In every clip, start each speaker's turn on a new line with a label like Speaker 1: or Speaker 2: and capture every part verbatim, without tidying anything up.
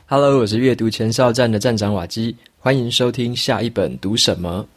Speaker 1: Hello， 我是阅读前哨站的站长瓦基，欢迎收听下一本读什么。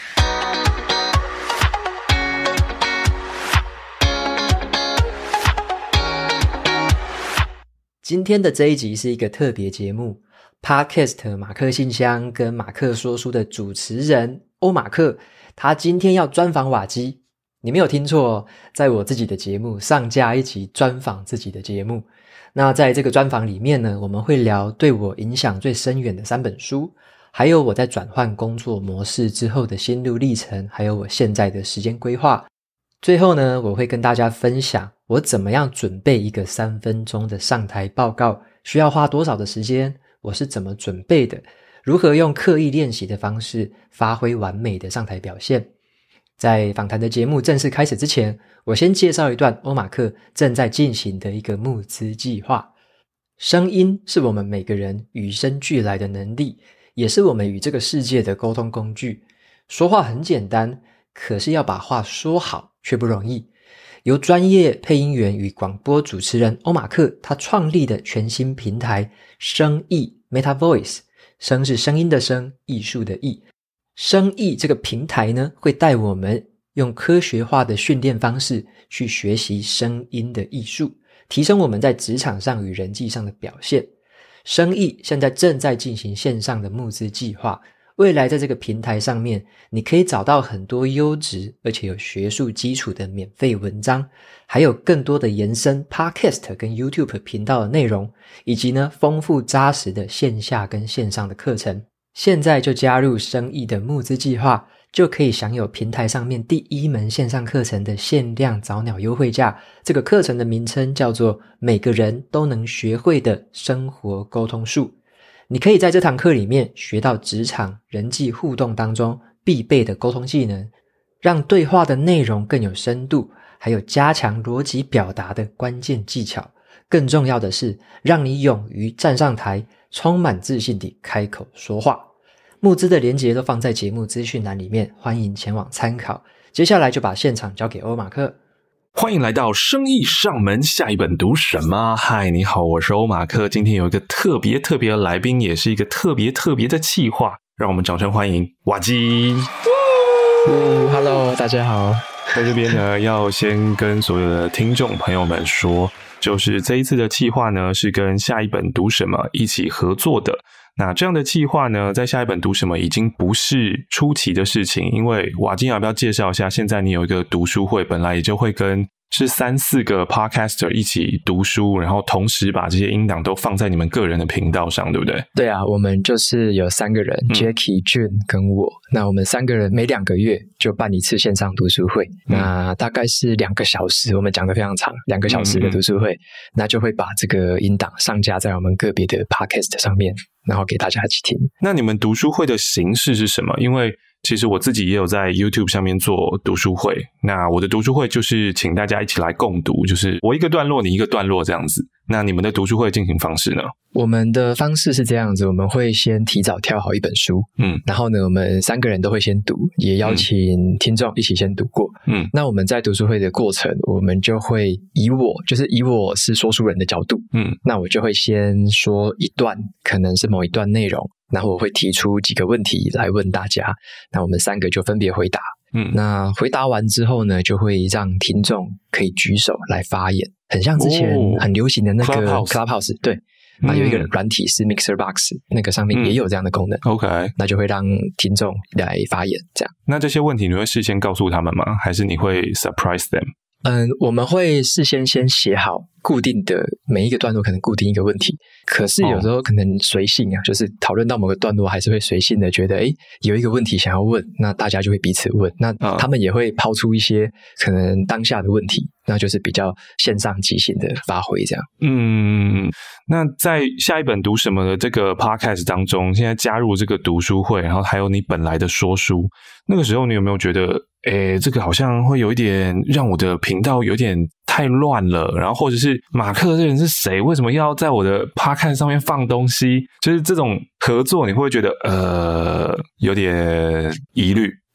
Speaker 1: 今天的这一集是一个特别节目 Podcast 马克信箱跟马克说书的主持人欧马克，他今天要专访瓦基。你没有听错哦，在我自己的节目上架一集专访自己的节目。那在这个专访里面呢，我们会聊对我影响最深远的三本书，还有我在转换工作模式之后的心路历程，还有我现在的时间规划。最后呢，我会跟大家分享我怎么样准备一个三分钟的上台报告，需要花多少的时间，我是怎么准备的，如何用刻意练习的方式发挥完美的上台表现。在访谈的节目正式开始之前，我先介绍一段欧马克正在进行的一个募资计划。声音是我们每个人与生俱来的能力，也是我们与这个世界的沟通工具。说话很简单，可是要把话说好却不容易。由专业配音员与广播主持人欧马克他创立的全新平台声艺 Meta Voice， 声是声音的声，艺术的艺。声艺这个平台呢，会带我们用科学化的训练方式去学习声音的艺术，提升我们在职场上与人际上的表现。声艺现在正在进行线上的募资计划，未来在这个平台上面，你可以找到很多优质而且有学术基础的免费文章，还有更多的延伸 Podcast 跟 YouTube 频道的内容，以及呢丰富扎实的线下跟线上的课程。现在就加入声艺的募资计划，就可以享有平台上面第一门线上课程的限量早鸟优惠价。这个课程的名称叫做每个人都能学会的生活沟通术。你可以在这堂课里面学到职场人际互动当中必备的沟通技能，让对话的内容更有深度，还有加强逻辑表达的关键技巧。更重要的是，让你勇于站上台，充满自信地开口说话。募资的连结都放在节目资讯栏里面，欢迎前往参考。接下来就把现场交给欧马克。
Speaker 2: 欢迎来到生意上门，下一本读什么？嗨，你好，我是欧马克。今天有一个特别特别的来宾，也是一个特别特别的企划，让我们掌声欢迎瓦基。
Speaker 1: 哦 Hello， 大家好。
Speaker 2: 在这边呢，要先跟所有的听众朋友们说，就是这一次的企划呢，是跟下一本读什么一起合作的。那这样的计划呢，在下一本读什么已经不是初期的事情，因为瓦基要不要介绍一下，现在你有一个读书会，本来也就会跟是三四个 podcaster 一起读书，然后同时把这些音档都放在你们个人的频道上，对不对？
Speaker 1: 对啊，我们就是有三个人、嗯、Jackie、June 跟我，那我们三个人每两个月就办一次线上读书会、嗯、那大概是两个小时，我们讲得非常长，两个小时的读书会、嗯、那就会把这个音档上架在我们个别的 podcast 上面，然后给大家一起听。
Speaker 2: 那你们读书会的形式是什么？因为其实我自己也有在 YouTube 上面做读书会，那我的读书会就是请大家一起来共读，就是我一个段落你一个段落这样子。那你们的读书会进行方式呢？
Speaker 1: 我们的方式是这样子，我们会先提早挑好一本书，嗯，然后呢我们三个人都会先读，也邀请听众一起先读过，嗯，那我们在读书会的过程，我们就会以我就是以我是说书人的角度，嗯，那我就会先说一段，可能是某一段内容，然后我会提出几个问题来问大家，那我们三个就分别回答，嗯，那回答完之后呢，就会让听众可以举手来发言，很像之前很流行的那个 Clubhouse，, Clubhouse 对，那有一个软体是 Mixerbox， 那个上面也有这样的功能、
Speaker 2: 嗯、OK，
Speaker 1: 那就会让听众来发言这样。
Speaker 2: 那这些问题你会事先告诉他们吗？还是你会 surprise them？
Speaker 1: 嗯，我们会事先先写好固定的每一个段落，可能固定一个问题，可是有时候可能随性啊、哦、就是讨论到某个段落还是会随性的觉得诶有一个问题想要问，那大家就会彼此问，那他们也会抛出一些可能当下的问题，那就是比较线上即兴的发挥这样。
Speaker 2: 嗯，那在下一本读什么的这个 podcast 当中，现在加入这个读书会，然后还有你本来的说书，那个时候你有没有觉得诶这个好像会有一点让我的频道有点太乱了，然后或者是马克这人是谁，为什么要在我的 podcast 上面放东西，就是这种合作你会觉得呃有点疑虑？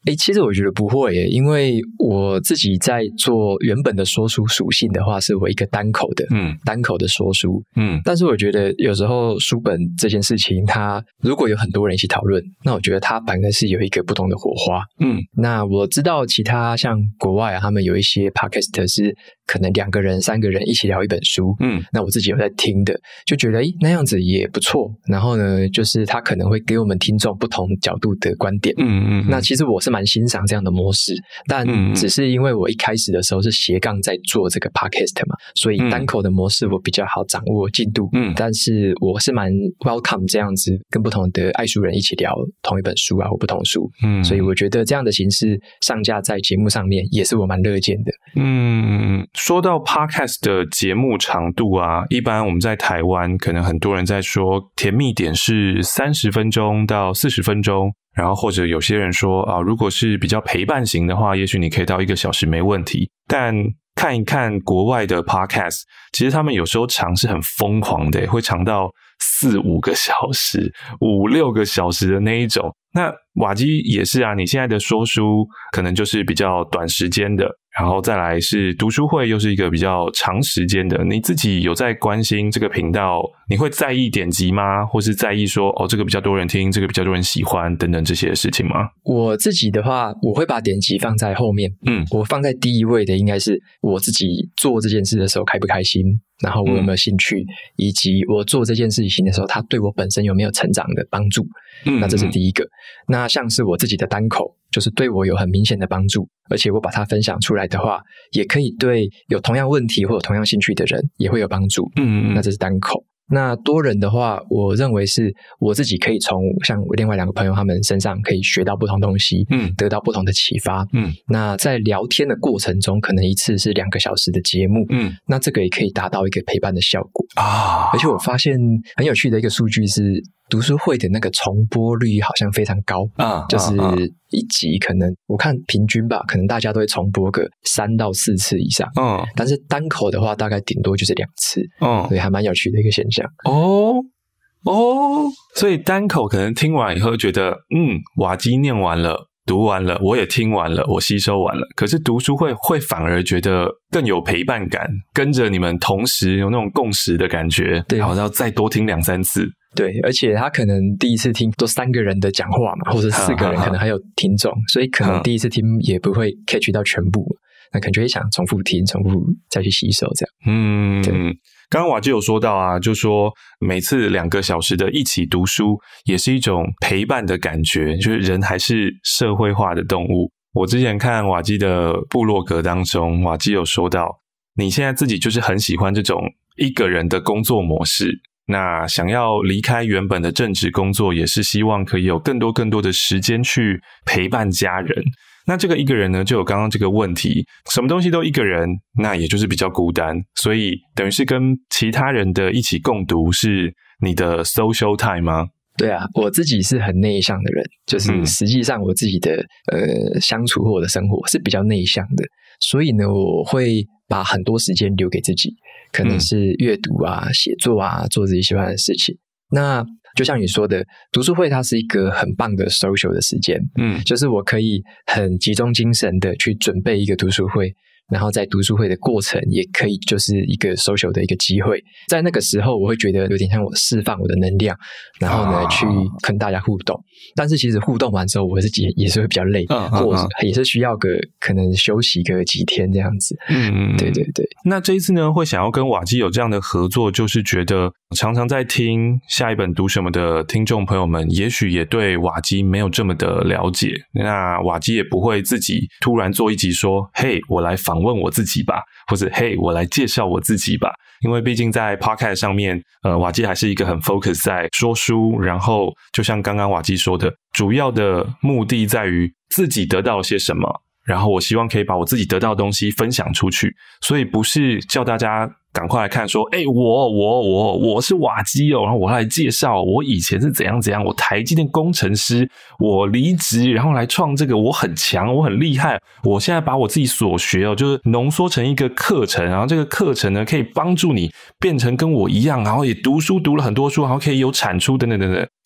Speaker 1: 诶，其实我觉得不会耶，因为我自己在做原本的说书属性的话，是我一个单口的，嗯，单口的说书，嗯，但是我觉得有时候书本这件事情，它如果有很多人一起讨论，那我觉得它反而是有一个不同的火花，嗯，那我知道其他像国外啊，他们有一些 podcast 是可能两个人、三个人一起聊一本书，嗯，那我自己有在听的，就觉得诶那样子也不错。然后呢，就是他可能会给我们听众不同角度的观点，嗯嗯嗯，那其实我是蛮欣赏这样的模式，但只是因为我一开始的时候是斜杠在做这个 podcast 嘛，所以单口的模式我比较好掌握进度，嗯，但是我是蛮 welcome 这样子跟不同的爱书人一起聊同一本书啊或不同书，嗯，所以我觉得这样的形式上架在节目上面也是我蛮乐见的。
Speaker 2: 嗯，说到 podcast 的节目长度啊，一般我们在台湾可能很多人在说甜蜜点是三十分钟到四十分钟，然后或者有些人说啊，如果是比较陪伴型的话，也许你可以到一个小时没问题。但看一看国外的 podcast， 其实他们有时候长是很疯狂的，会长到四五个小时、五六个小时的那一种。那瓦基也是啊，你现在的说书可能就是比较短时间的，然后再来是读书会又是一个比较长时间的。你自己有在关心这个频道，你会在意点击吗？或是在意说哦这个比较多人听，这个比较多人喜欢等等这些事情吗？
Speaker 1: 我自己的话，我会把点击放在后面，嗯，我放在第一位的应该是我自己做这件事的时候开不开心，然后我有没有兴趣，嗯，以及我做这件事情的时候它对我本身有没有成长的帮助，嗯，那这是第一个。那像是我自己的单口就是对我有很明显的帮助，而且我把它分享出来的话也可以对有同样问题或有同样兴趣的人也会有帮助，嗯嗯，那这是单口。那多人的话，我认为是我自己可以从像我另外两个朋友他们身上可以学到不同东西，嗯，得到不同的启发，嗯，那在聊天的过程中可能一次是两个小时的节目，嗯，那这个也可以达到一个陪伴的效果啊。而且我发现很有趣的一个数据是读书会的那个重播率好像非常高啊，就是一集可能我看平均吧，可能大家都会重播个三到四次以上，嗯，但是单口的话大概顶多就是两次，嗯，所以还蛮有趣的一个现象。
Speaker 2: 哦哦，所以单口可能听完以后觉得，嗯，瓦基念完了。读完了，我也听完了，我吸收完了。可是读书会会反而觉得更有陪伴感，跟着你们同时有那种共识的感觉，对，然后要再多听两三次。
Speaker 1: 对，而且他可能第一次听都三个人的讲话嘛，或者四个人可能还有听众，所以可能第一次听也不会 catch 到全部，那可能就会想重复听，重复再去吸收这样。嗯，
Speaker 2: 对。刚刚瓦基有说到啊，就说每次两个小时的一起读书也是一种陪伴的感觉，就是人还是社会化的动物。我之前看瓦基的部落格当中，瓦基有说到你现在自己就是很喜欢这种一个人的工作模式，那想要离开原本的正职工作，也是希望可以有更多更多的时间去陪伴家人。那这个一个人呢，就有刚刚这个问题，什么东西都一个人，那也就是比较孤单，所以等于是跟其他人的一起共读是你的 social time 吗？
Speaker 1: 对啊，我自己是很内向的人，就是实际上我自己的、嗯、呃相处或我的生活是比较内向的，所以呢我会把很多时间留给自己，可能是阅读啊、写作啊，做自己喜欢的事情。那就像你说的，读书会它是一个很棒的 social 的时间，嗯，就是我可以很集中精神的去准备一个读书会，然后在读书会的过程也可以就是一个 social 的一个机会，在那个时候我会觉得有点像我释放我的能量，然后呢、啊、去跟大家互动，但是其实互动完之后我自己也是会比较累，嗯、或者也是需要个可能休息个几天这样子。嗯，对对对。
Speaker 2: 那这一次呢，会想要跟瓦基有这样的合作，就是觉得常常在听下一本读什么的听众朋友们，也许也对瓦基没有这么的了解，那瓦基也不会自己突然做一集说，嘿，我来访问我自己吧，或者嘿，我来介绍我自己吧。因为毕竟在 podcast 上面，呃，瓦基还是一个很 focus 在说书，然后就像刚刚瓦基说的，主要的目的在于自己得到些什么，然后我希望可以把我自己得到的东西分享出去，所以不是叫大家赶快来看说，诶、欸、我我我我是瓦基哦，然后我来介绍我以前是怎样怎样，我台积电工程师，我离职然后来创这个，我很强，我很厉害，我现在把我自己所学哦，就是浓缩成一个课程，然后这个课程呢可以帮助你变成跟我一样，然后也读书读了很多书，然后可以有产出等等等等。就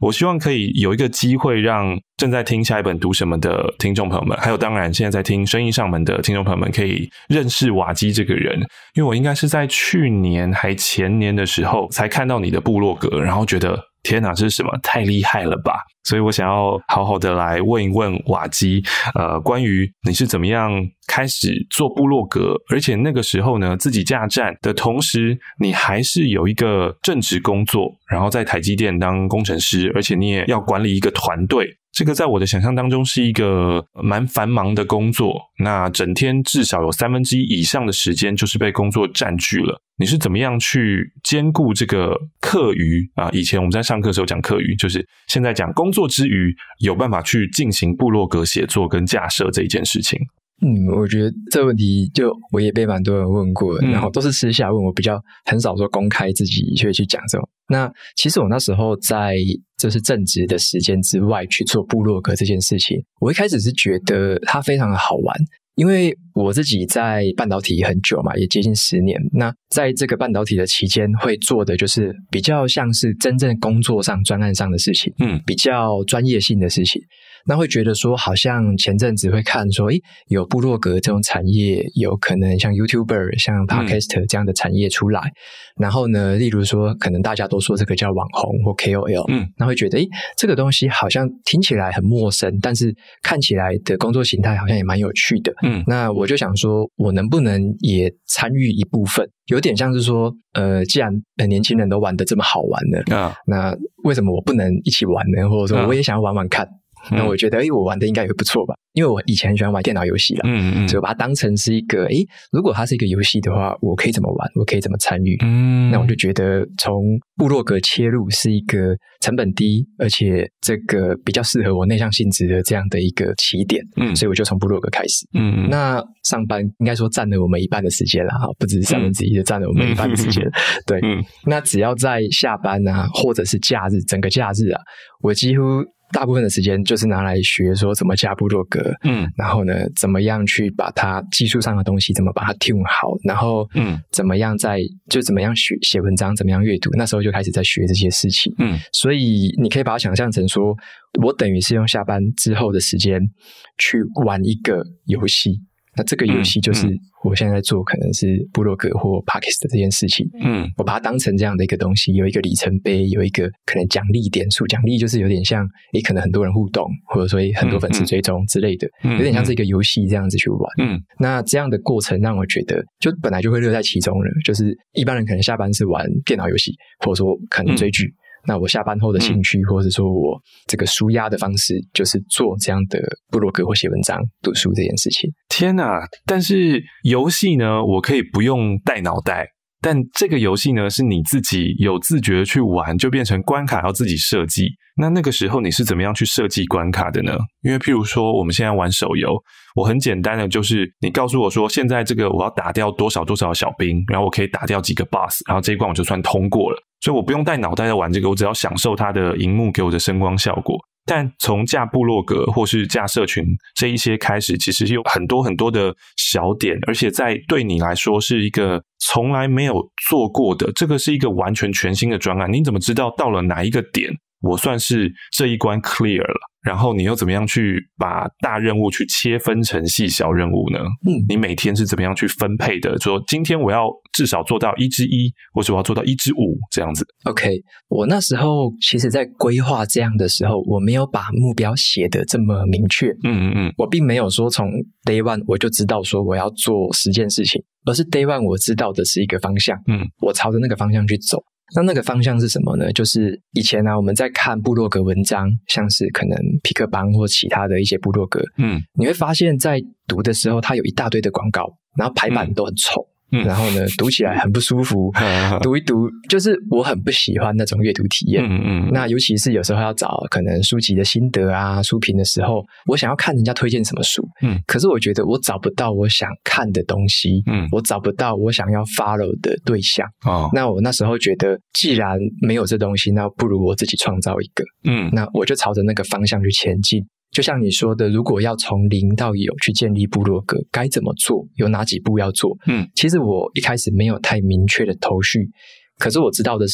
Speaker 2: 我希望可以有一个机会让正在听下一本读什么的听众朋友们，还有当然现在在听生意上门的听众朋友们，可以认识瓦基这个人。因为我应该是在去年还前年的时候才看到你的部落格，然后觉得天哪，这是什么？太厉害了吧！所以我想要好好的来问一问瓦基，呃，关于你是怎么样开始做部落格，而且那个时候呢，自己架站的同时，你还是有一个正职工作，然后在台积电当工程师，而且你也要管理一个团队。这个在我的想象当中是一个蛮繁忙的工作，那整天至少有三分之一以上的时间就是被工作占据了。你是怎么样去兼顾这个课余啊？以前我们在上课的时候讲课余，就是现在讲工作之余有办法去进行部落格写作跟架设这一件事情。
Speaker 1: 嗯，我觉得这个问题就我也被蛮多人问过的、嗯、然后都是私下问我，比较很少说公开自己会去讲这种。那其实我那时候在就是正职的时间之外去做部落格这件事情，我一开始是觉得它非常的好玩，因为我自己在半导体很久嘛，也接近十年。那在这个半导体的期间，会做的就是比较像是真正工作上专案上的事情，嗯，比较专业性的事情。那会觉得说好像前阵子会看说诶有部落格这种产业，有可能像 YouTuber 像 Podcaster 这样的产业出来、嗯、然后呢例如说可能大家都说这个叫网红或 K O L， 嗯，那会觉得诶这个东西好像听起来很陌生，但是看起来的工作形态好像也蛮有趣的，嗯，那我就想说我能不能也参与一部分，有点像是说呃，既然年轻人都玩得这么好玩了、啊、那为什么我不能一起玩呢？或者说我也想要玩玩看、啊，那我觉得诶我玩的应该也会不错吧，因为我以前很喜欢玩电脑游戏啦，嗯嗯，所以我把它当成是一个诶如果它是一个游戏的话，我可以怎么玩，我可以怎么参与，嗯，那我就觉得从部落格切入是一个成本低而且这个比较适合我内向性质的这样的一个起点，嗯，所以我就从部落格开始，嗯，那上班应该说占了我们一半的时间啦，不只是三分之一，就占了我们一半的时间，嗯、对，嗯，那只要在下班啊或者是假日，整个假日啊，我几乎大部分的时间就是拿来学说怎么架部落格，嗯，然后呢怎么样去把它技术上的东西怎么把它 tune 好，然后嗯怎么样在就怎么样学写文章，怎么样阅读，那时候就开始在学这些事情，嗯，所以你可以把它想象成说我等于是用下班之后的时间去玩一个游戏，那这个游戏就是我现在在做可能是部落格或 Podcast 这件事情，嗯，我把它当成这样的一个东西，有一个里程碑，有一个可能奖励点数，奖励就是有点像诶可能很多人互动，或者说很多粉丝追踪之类的，嗯，有点像是一个游戏这样子去玩，嗯，那这样的过程让我觉得就本来就会乐在其中了，就是一般人可能下班是玩电脑游戏，或者说可能追剧，嗯，那我下班后的兴趣、嗯、或者说我这个抒压的方式就是做这样的部落格或写文章读书这件事情。
Speaker 2: 天哪，但是游戏呢我可以不用带脑袋，但这个游戏呢是你自己有自觉去玩，就变成关卡要自己设计。那那个时候你是怎么样去设计关卡的呢？因为譬如说我们现在玩手游，我很简单的就是你告诉我说现在这个我要打掉多少多少小兵，然后我可以打掉几个 boss， 然后这一关我就算通过了，所以我不用带脑袋在玩这个，我只要享受它的萤幕给我的声光效果。但从架部落格或是架社群这一些开始，其实有很多很多的小点，而且在对你来说是一个从来没有做过的，这个是一个完全全新的专案。你怎么知道到了哪一个点我算是这一关 clear 了，然后你又怎么样去把大任务去切分成细小任务呢？嗯，你每天是怎么样去分配的？说今天我要至少做到一之一，或者我要做到一之五这样子。
Speaker 1: OK， 我那时候其实在规划这样的时候，我没有把目标写得这么明确。嗯嗯嗯，我并没有说从 day one 我就知道说我要做十件事情，而是 day one 我知道的是一个方向，嗯，我朝着那个方向去走。那那个方向是什么呢？就是以前啊我们在看部落格文章，像是可能痞客邦或其他的一些部落格，嗯，你会发现在读的时候它有一大堆的广告，然后排版都很丑，嗯，然后呢读起来很不舒服，嗯，读一读就是我很不喜欢那种阅读体验，嗯嗯，那尤其是有时候要找可能书籍的心得啊书评的时候，我想要看人家推荐什么书，嗯，可是我觉得我找不到我想看的东西，嗯，我找不到我想要 follow 的对象，哦，那我那时候觉得既然没有这东西，那不如我自己创造一个，嗯，那我就朝着那个方向去前进。就像你说的，如果要从零到有去建立部落格，该怎么做？有哪几步要做？嗯，其实我一开始没有太明确的头绪，可是我知道的是，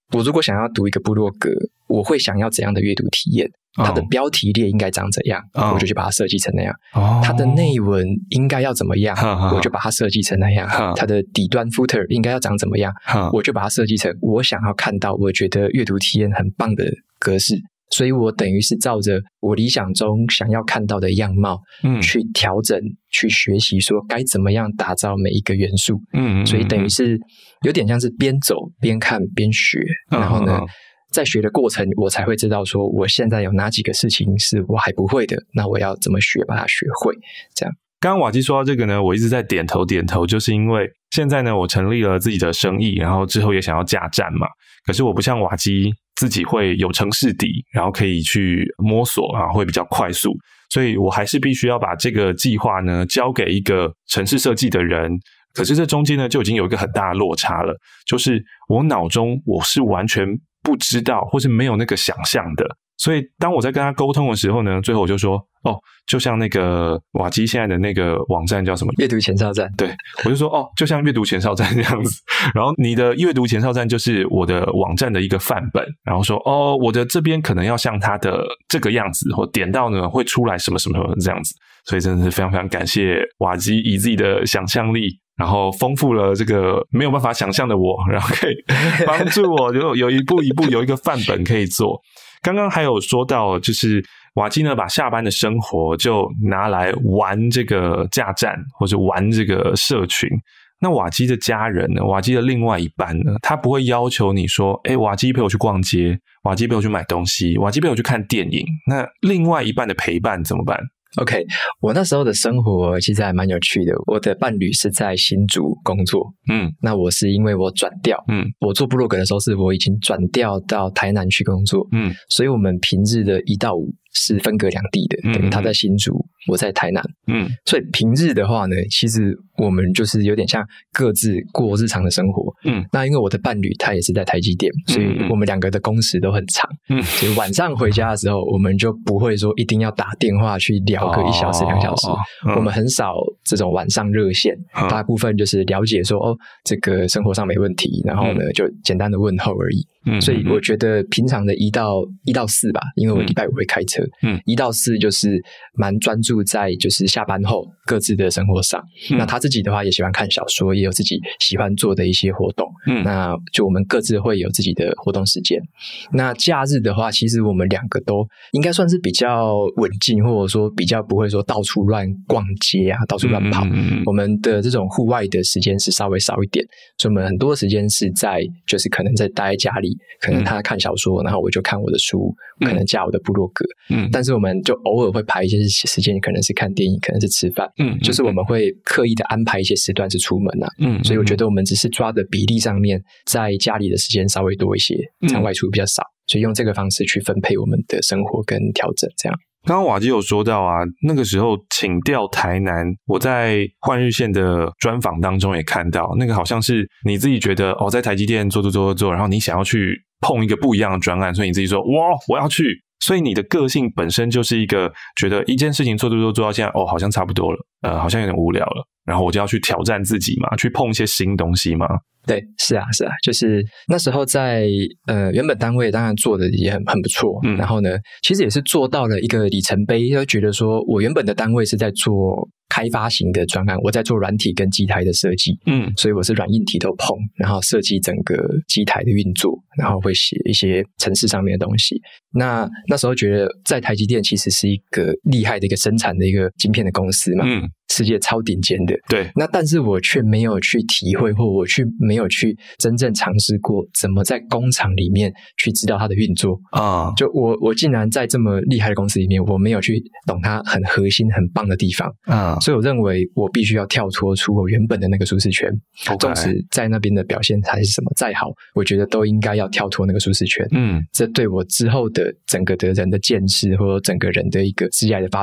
Speaker 1: 我如果想要读一个部落格，我会想要怎样的阅读体验？它的标题列应该长怎样，哦、我就去把它设计成那样。哦、它的内文应该要怎么样，哦、我就把它设计成那样。哦、它的底端 footer 应该要长怎么样，哦、我就把它设计成我想要看到，我觉得阅读体验很棒的格式。所以我等于是照着我理想中想要看到的样貌，嗯，去调整、去学习，说该怎么样打造每一个元素。嗯, 嗯, 嗯，所以等于是有点像是边走边看边学，嗯、然后呢。嗯在学的过程，我才会知道说，我现在有哪几个事情是我还不会的，那我要怎么学把它学会。这样，
Speaker 2: 刚刚瓦基说到这个呢，我一直在点头点头，就是因为现在呢，我成立了自己的生意，然后之后也想要架站嘛。可是我不像瓦基自己会有程式底，然后可以去摸索啊，会比较快速，所以我还是必须要把这个计划呢交给一个程式设计的人。可是这中间呢，就已经有一个很大的落差了，就是我脑中我是完全不知道或是没有那个想象的，所以当我在跟他沟通的时候呢，最后我就说哦，就像那个瓦基现在的那个网站叫什么？
Speaker 1: 阅读前哨站。
Speaker 2: 对，我就说哦，就像阅读前哨站这样子。然后你的阅读前哨站就是我的网站的一个范本，然后说哦，我的这边可能要像它的这个样子，或点到呢会出来什么什么这样子。所以真的是非常非常感谢瓦基以自己的想象力，然后丰富了这个没有办法想象的我，然后可以帮助我就有一步一步有一个范本可以做。刚刚还有说到就是瓦基呢把下班的生活就拿来玩这个架站或者玩这个社群。那瓦基的家人呢，瓦基的另外一半呢，他不会要求你说诶瓦基陪我去逛街，瓦基陪我去买东西，瓦基陪我去看电影，那另外一半的陪伴怎么办
Speaker 1: ？OK， 我那时候的生活其实还蛮有趣的。我的伴侣是在新竹工作，嗯，那我是因为我转调，嗯，我做部落格的时候是我已经转调到台南去工作，嗯，所以我们平日的一到五是分隔两地的，等于他在新竹，我在台南，嗯，所以平日的话呢，其实我们就是有点像各自过日常的生活，嗯，那因为我的伴侣他也是在台积电，所以我们两个的工时都很长，嗯，所以晚上回家的时候，我们就不会说一定要打电话去聊个一小时、两小时，我们很少这种晚上热线，大部分就是了解说哦，这个生活上没问题，然后呢就简单的问候而已。嗯，所以我觉得平常的一到一到四吧，因为我礼拜五会开车，嗯，一到四就是蛮专注在就是下班后各自的生活上。嗯、那他自己的话也喜欢看小说，也有自己喜欢做的一些活动。嗯，那就我们各自会有自己的活动时间。那假日的话，其实我们两个都应该算是比较稳定，或者说比较不会说到处乱逛街啊，到处乱跑。嗯、我们的这种户外的时间是稍微少一点，所以我们很多时间是在就是可能在待在家里。可能他看小说，然后我就看我的书，可能架我的部落格。嗯，但是我们就偶尔会排一些时间，可能是看电影，可能是吃饭。嗯，就是我们会刻意的安排一些时段是出门啊。嗯，所以我觉得我们只是抓的比例上面，在家里的时间稍微多一些，这样外出比较少，所以用这个方式去分配我们的生活跟调整，这样。
Speaker 2: 刚刚瓦基有说到啊，那个时候请调台南，我在换日线的专访当中也看到，那个好像是你自己觉得哦，在台积电做做做做，然后你想要去碰一个不一样的专案，所以你自己说哇，我要去。所以你的个性本身就是一个觉得一件事情做做做做到现在，哦，好像差不多了，呃，好像有点无聊了，然后我就要去挑战自己嘛，去碰一些新东西嘛。
Speaker 1: 对，是啊，是啊，就是那时候在呃原本单位当然做的也很很不错，嗯，然后呢，其实也是做到了一个里程碑，就觉得说我原本的单位是在做开发型的专案，我在做软体跟机台的设计，嗯，所以我是软硬体都碰，然后设计整个机台的运作，然后会写一些程式上面的东西。那那时候觉得在台积电其实是一个厉害的一个生产的一个晶片的公司嘛，嗯，世界超顶尖的，
Speaker 2: 对。
Speaker 1: 那但是我却没有去体会，或我去没有去真正尝试过怎么在工厂里面去知道它的运作啊。就我我竟然在这么厉害的公司里面，我没有去懂它很核心很棒的地方啊。所以我认为我必须要跳脱出我原本的那个舒适圈，纵使在那边的表现还是什么再好，我觉得都应该要跳脱那个舒适圈。嗯，这对我之后的整个的人的见识，或者整个人的一个职业的发展，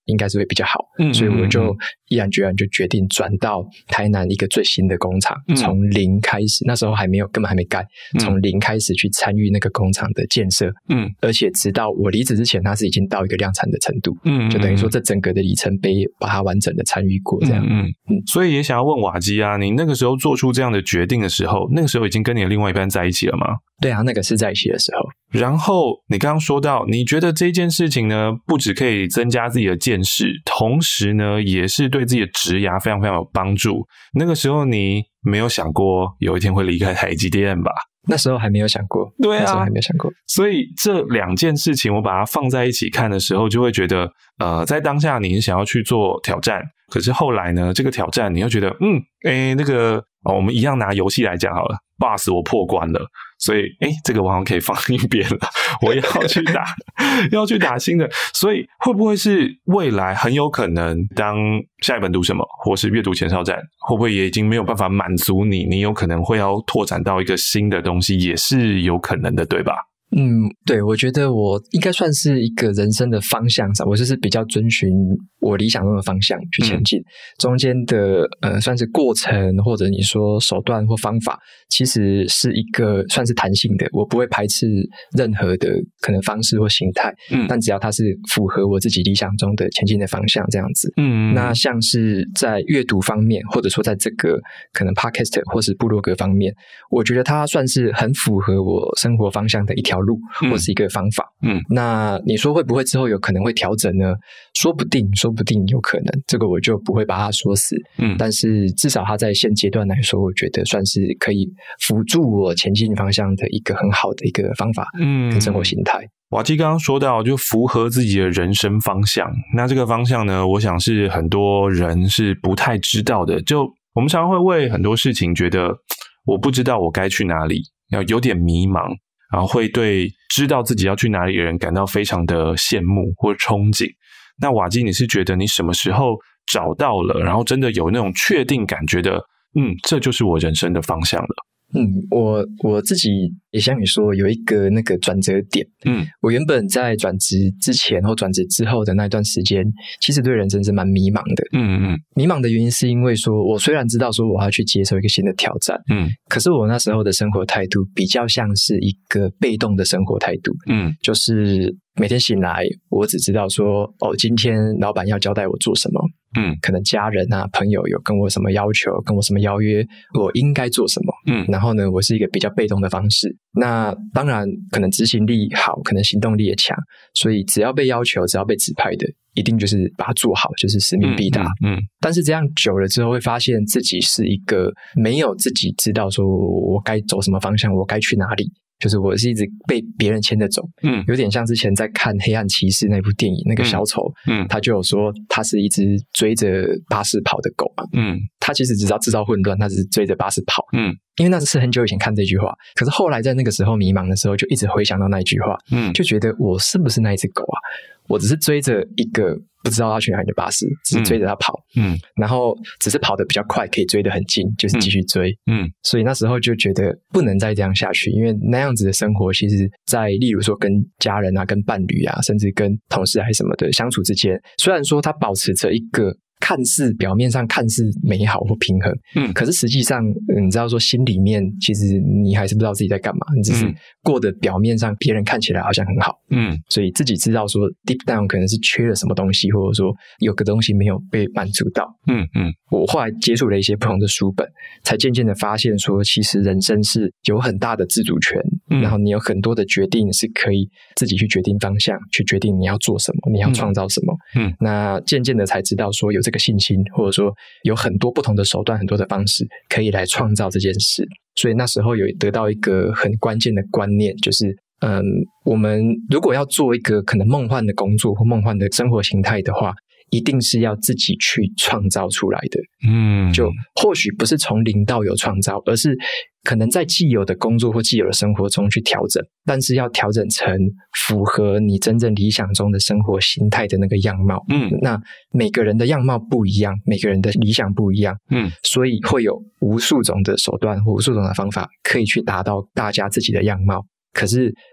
Speaker 1: 应该是会比较好，
Speaker 2: 嗯，
Speaker 1: 所以我就毅然决然就决定转到台南一个最新的工厂，
Speaker 2: 嗯、
Speaker 1: 从零开始，那时候还没有，根本还没盖，从零开始去参与那个工厂的建设，嗯，而且直到我离职之前，它是已经到一个量产的程度，嗯，就等于说这整个的里程碑把它完整的参与过，这样，
Speaker 2: 嗯 嗯, 嗯，所以也想要问瓦基啊，你那个时候做出这样的决定的时候，那个时候已经跟你的另外一半在一起了吗？
Speaker 1: 对啊，那个是在一起的时候。
Speaker 2: 然后你刚刚说到，你觉得这件事情呢，不只可以增加自己的见识，同时呢，也是对自己的职涯非常非常有帮助。那个时候你没有想过有一天会离开台积电吧？
Speaker 1: 那时候还没有想过，
Speaker 2: 对啊，
Speaker 1: 那时候还没有想过。
Speaker 2: 所以这两件事情，我把它放在一起看的时候，就会觉得，呃，在当下你想要去做挑战，可是后来呢，这个挑战你又觉得，嗯，诶，那个，哦，我们一样拿游戏来讲好了 ，boss 我破关了。所以，诶，这个我好像可以放一边了，我要去打，要去打新的。所以，会不会是未来很有可能，当下一本读什么，或是阅读前哨站，会不会也已经没有办法满足你？你有可能会要拓展到一个新的东西，也是有可能的，对吧？
Speaker 1: 嗯，对，我觉得我应该算是一个人生的方向上，我就是比较遵循我理想中的方向去前进，嗯、中间的呃算是过程或者你说手段或方法，其实是一个算是弹性的，我不会排斥任何的可能方式或形态，嗯，但只要它是符合我自己理想中的前进的方向这样子，嗯，那像是在阅读方面，或者说在这个可能 podcast 或是部落格方面，我觉得它算是很符合我生活方向的一条路或是一个方法，嗯，那你说会不会之后有可能会调整呢？说不定，说不定有可能，这个我就不会把它说死，嗯，但是至少它在现阶段来说，我觉得算是可以辅助我前进方向的一个很好的一个方法，嗯，跟生活形态。
Speaker 2: 瓦基刚刚说到，就符合自己的人生方向，那这个方向呢，我想是很多人是不太知道的。就我们常常会为很多事情觉得，我不知道我该去哪里，要有点迷茫。然后会对知道自己要去哪里的人感到非常的羡慕或憧憬。那瓦基，你是觉得你什么时候找到了，然后真的有那种确定感，觉得嗯，这就是我人生的方向了？
Speaker 1: 嗯，我我自己也像你说，有一个那个转折点。嗯，我原本在转职之前或转职之后的那段时间，其实对人生是蛮迷茫的。嗯嗯，迷茫的原因是因为说，我虽然知道说我要去接受一个新的挑战，嗯，可是我那时候的生活态度比较像是一个被动的生活态度。嗯，就是每天醒来，我只知道说，哦，今天老板要交代我做什么。嗯，可能家人啊、朋友有跟我什么要求，跟我什么邀约，我应该做什么。嗯，然后呢，我是一个比较被动的方式。那当然，可能执行力好，可能行动力也强，所以只要被要求，只要被指派的，一定就是把它做好，就是使命必达。嗯，嗯嗯但是这样久了之后，会发现自己是一个没有自己知道说我该走什么方向，我该去哪里。就是我是一直被别人牵着走，嗯，有点像之前在看《黑暗骑士》那部电影，那个小丑，嗯，他就有说他是一只追着巴士跑的狗嘛，嗯，他其实只知道制造混乱，他只是追着巴士跑，嗯，因为那是很久以前看这句话，可是后来在那个时候迷茫的时候，就一直回想到那一句话，嗯，就觉得我是不是那一只狗啊？我只是追着一个不知道他去哪里的巴士，只是追着他跑，嗯，然后只是跑得比较快，可以追得很近，就是继续追，嗯，嗯所以那时候就觉得不能再这样下去，因为那样子的生活，其实在例如说跟家人啊、跟伴侣啊，甚至跟同事还是什么的相处之间，虽然说它保持着一个看似表面上看似美好或平衡，嗯，可是实际上你知道说心里面其实你还是不知道自己在干嘛，你只是过得表面上别人看起来好像很好，嗯，所以自己知道说 deep down 可能是缺了什么东西，或者说有个东西没有被满足到，嗯嗯。我后来接触了一些不同的书本，才渐渐的发现说，其实人生是有很大的自主权，嗯，然后你有很多的决定是可以自己去决定方向，去决定你要做什么，你要创造什么，嗯，那渐渐的才知道说有这个信心，或者说有很多不同的手段，很多的方式可以来创造这件事。所以那时候有得到一个很关键的观念，就是嗯，我们如果要做一个可能梦幻的工作或梦幻的生活形态的话，一定是要自己去创造出来的。嗯，就或许不是从零到有创造，而是可能在既有的工作或既有的生活中去调整，但是要调整成符合你真正理想中的生活形态的那个样貌。嗯，那每个人的样貌不一样，每个人的理想不一样。嗯，所以会有无数种的手段或无数种的方法可以去达到大家自己的样貌。可是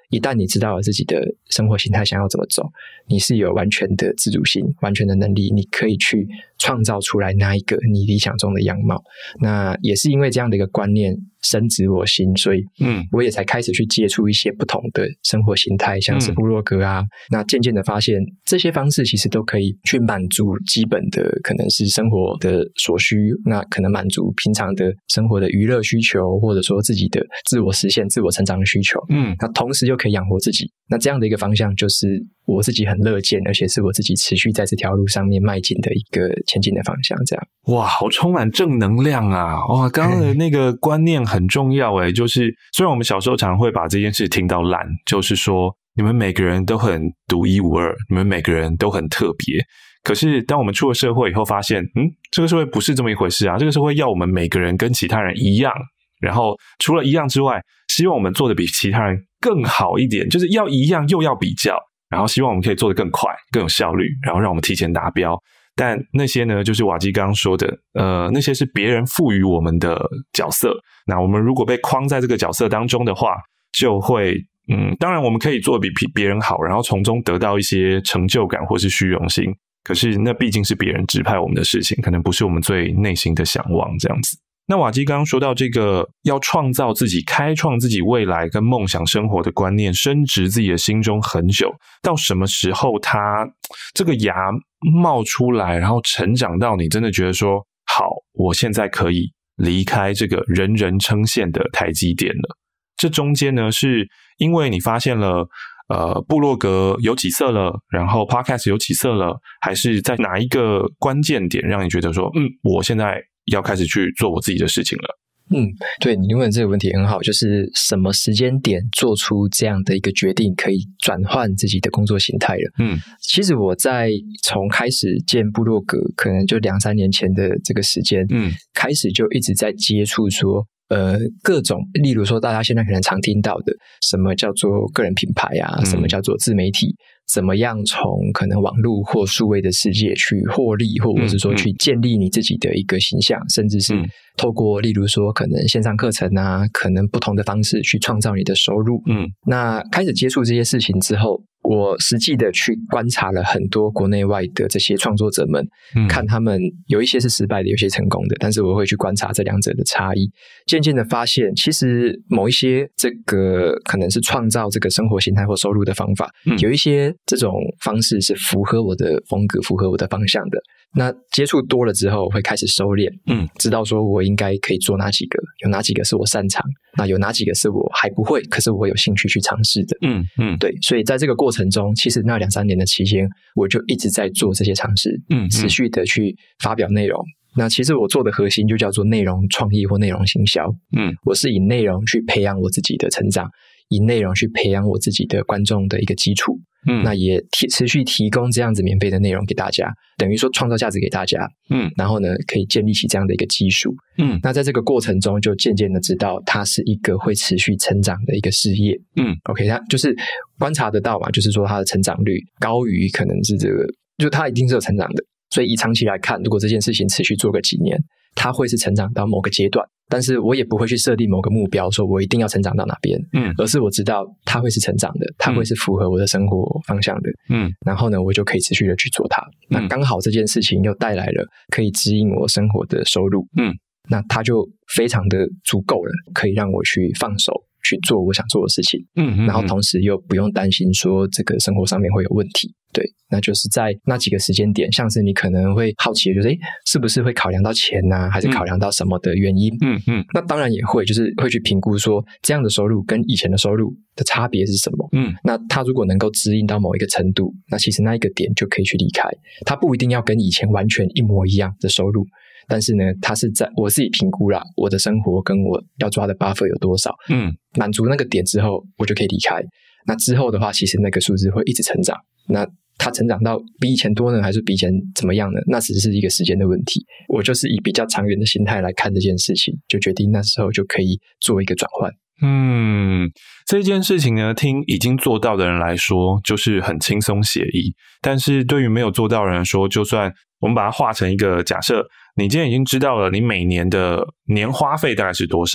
Speaker 1: 一旦你知道了自己的生活形态想要怎么走，你是有完全的自主性，完全的能力，你可以去创造出来那一个你理想中的样貌。那也是因为这样的一个观念深植我心，所以嗯，我也才开始去接触一些不同的生活形态，像是部落格啊、嗯、那渐渐的发现这些方式其实都可以去满足基本的可能是生活的所需，那可能满足平常的生活的娱乐需求，或者说自己的自我实现自我成长的需求，嗯，那同时又可以养活自己，那这样的一个方向就是我自己很乐见，而且是我自己持续在这条路上面迈进的一个前进的方向。这样，
Speaker 2: 哇，好充满正能量啊！哇，刚刚的那个观念很重要诶，就是虽然我们小时候常会把这件事听到烂，就是说你们每个人都很独一无二，你们每个人都很特别。可是当我们出了社会以后发现，嗯，这个社会不是这么一回事啊，这个社会要我们每个人跟其他人一样，然后除了一样之外，希望我们做的比其他人更好一点，就是要一样又要比较，然后希望我们可以做得更快更有效率，然后让我们提前达标。但那些呢，就是瓦基刚刚说的呃，那些是别人赋予我们的角色，那我们如果被框在这个角色当中的话，就会嗯，当然我们可以做得比别人好，然后从中得到一些成就感或是虚荣心，可是那毕竟是别人指派我们的事情，可能不是我们最内心的想望这样子。那瓦基刚刚说到这个要创造自己开创自己未来跟梦想生活的观念深植自己的心中很久，到什么时候它这个芽冒出来，然后成长到你真的觉得说好，我现在可以离开这个人人称羡的台积电了。这中间呢，是因为你发现了呃，部落格有起色了，然后 podcast 有起色了，还是在哪一个关键点让你觉得说嗯，我现在要开始去做我自己的事情了？
Speaker 1: 嗯，对，你问的这个问题很好，就是什么时间点做出这样的一个决定，可以转换自己的工作形态了。嗯，其实我在从开始建部落格，可能就两三年前的这个时间，嗯，开始就一直在接触说呃，各种，例如说大家现在可能常听到的，什么叫做个人品牌啊，嗯、什么叫做自媒体，怎么样从可能网络或数位的世界去获利，或者是说去建立你自己的一个形象，嗯、甚至是透过例如说可能线上课程啊，可能不同的方式去创造你的收入。嗯，那开始接触这些事情之后，我实际的去观察了很多国内外的这些创作者们，嗯、看他们有一些是失败的，有些成功的，但是我会去观察这两者的差异，渐渐的发现其实某一些这个可能是创造这个生活形态或收入的方法，嗯、有一些这种方式是符合我的风格，符合我的方向的。那接触多了之后会开始收敛，嗯，知道说我应该可以做哪几个，有哪几个是我擅长，那有哪几个是我还不会，可是我有兴趣去尝试的。嗯嗯，对，所以在这个过程中，其实那两三年的期间，我就一直在做这些尝试，嗯，持续的去发表内容。那其实我做的核心就叫做内容创意或内容行销，嗯，我是以内容去培养我自己的成长，以内容去培养我自己的观众的一个基础，嗯，那也提持续提供这样子免费的内容给大家，等于说创造价值给大家，嗯，然后呢可以建立起这样的一个基数，嗯，那在这个过程中就渐渐的知道它是一个会持续成长的一个事业，嗯 ，OK， 它就是观察得到嘛，就是说它的成长率高于可能是这个，就它一定是有成长的，所以以长期来看，如果这件事情持续做个几年，它会是成长到某个阶段。但是我也不会去设定某个目标说我一定要成长到哪边，嗯，而是我知道它会是成长的，它会是符合我的生活方向的，嗯，然后呢我就可以持续的去做它，嗯，那刚好这件事情又带来了可以指引我生活的收入，嗯，那它就非常的足够了，可以让我去放手去做我想做的事情，嗯，嗯，嗯，然后同时又不用担心说这个生活上面会有问题。对，那就是在那几个时间点，像是你可能会好奇的就是诶是不是会考量到钱啊，还是考量到什么的原因，嗯嗯，那当然也会，就是会去评估说这样的收入跟以前的收入的差别是什么，嗯，那它如果能够指引到某一个程度，那其实那一个点就可以去离开，它不一定要跟以前完全一模一样的收入，但是呢它是在我自己评估啦，我的生活跟我要抓的 buffer 有多少，嗯，满足那个点之后我就可以离开，那之后的话其实那个数字会一直成长，那它成长到比以前多呢，还是比以前怎么样呢？那只是一个时间的问题。我就是以比较长远的心态来看这件事情，就决定那时候就可以做一个转换。
Speaker 2: 嗯，这件事情呢，听已经做到的人来说，就是很轻松写意。但是对于没有做到的人来说，就算我们把它画成一个假设，你今天已经知道了你每年的年花费大概是多少，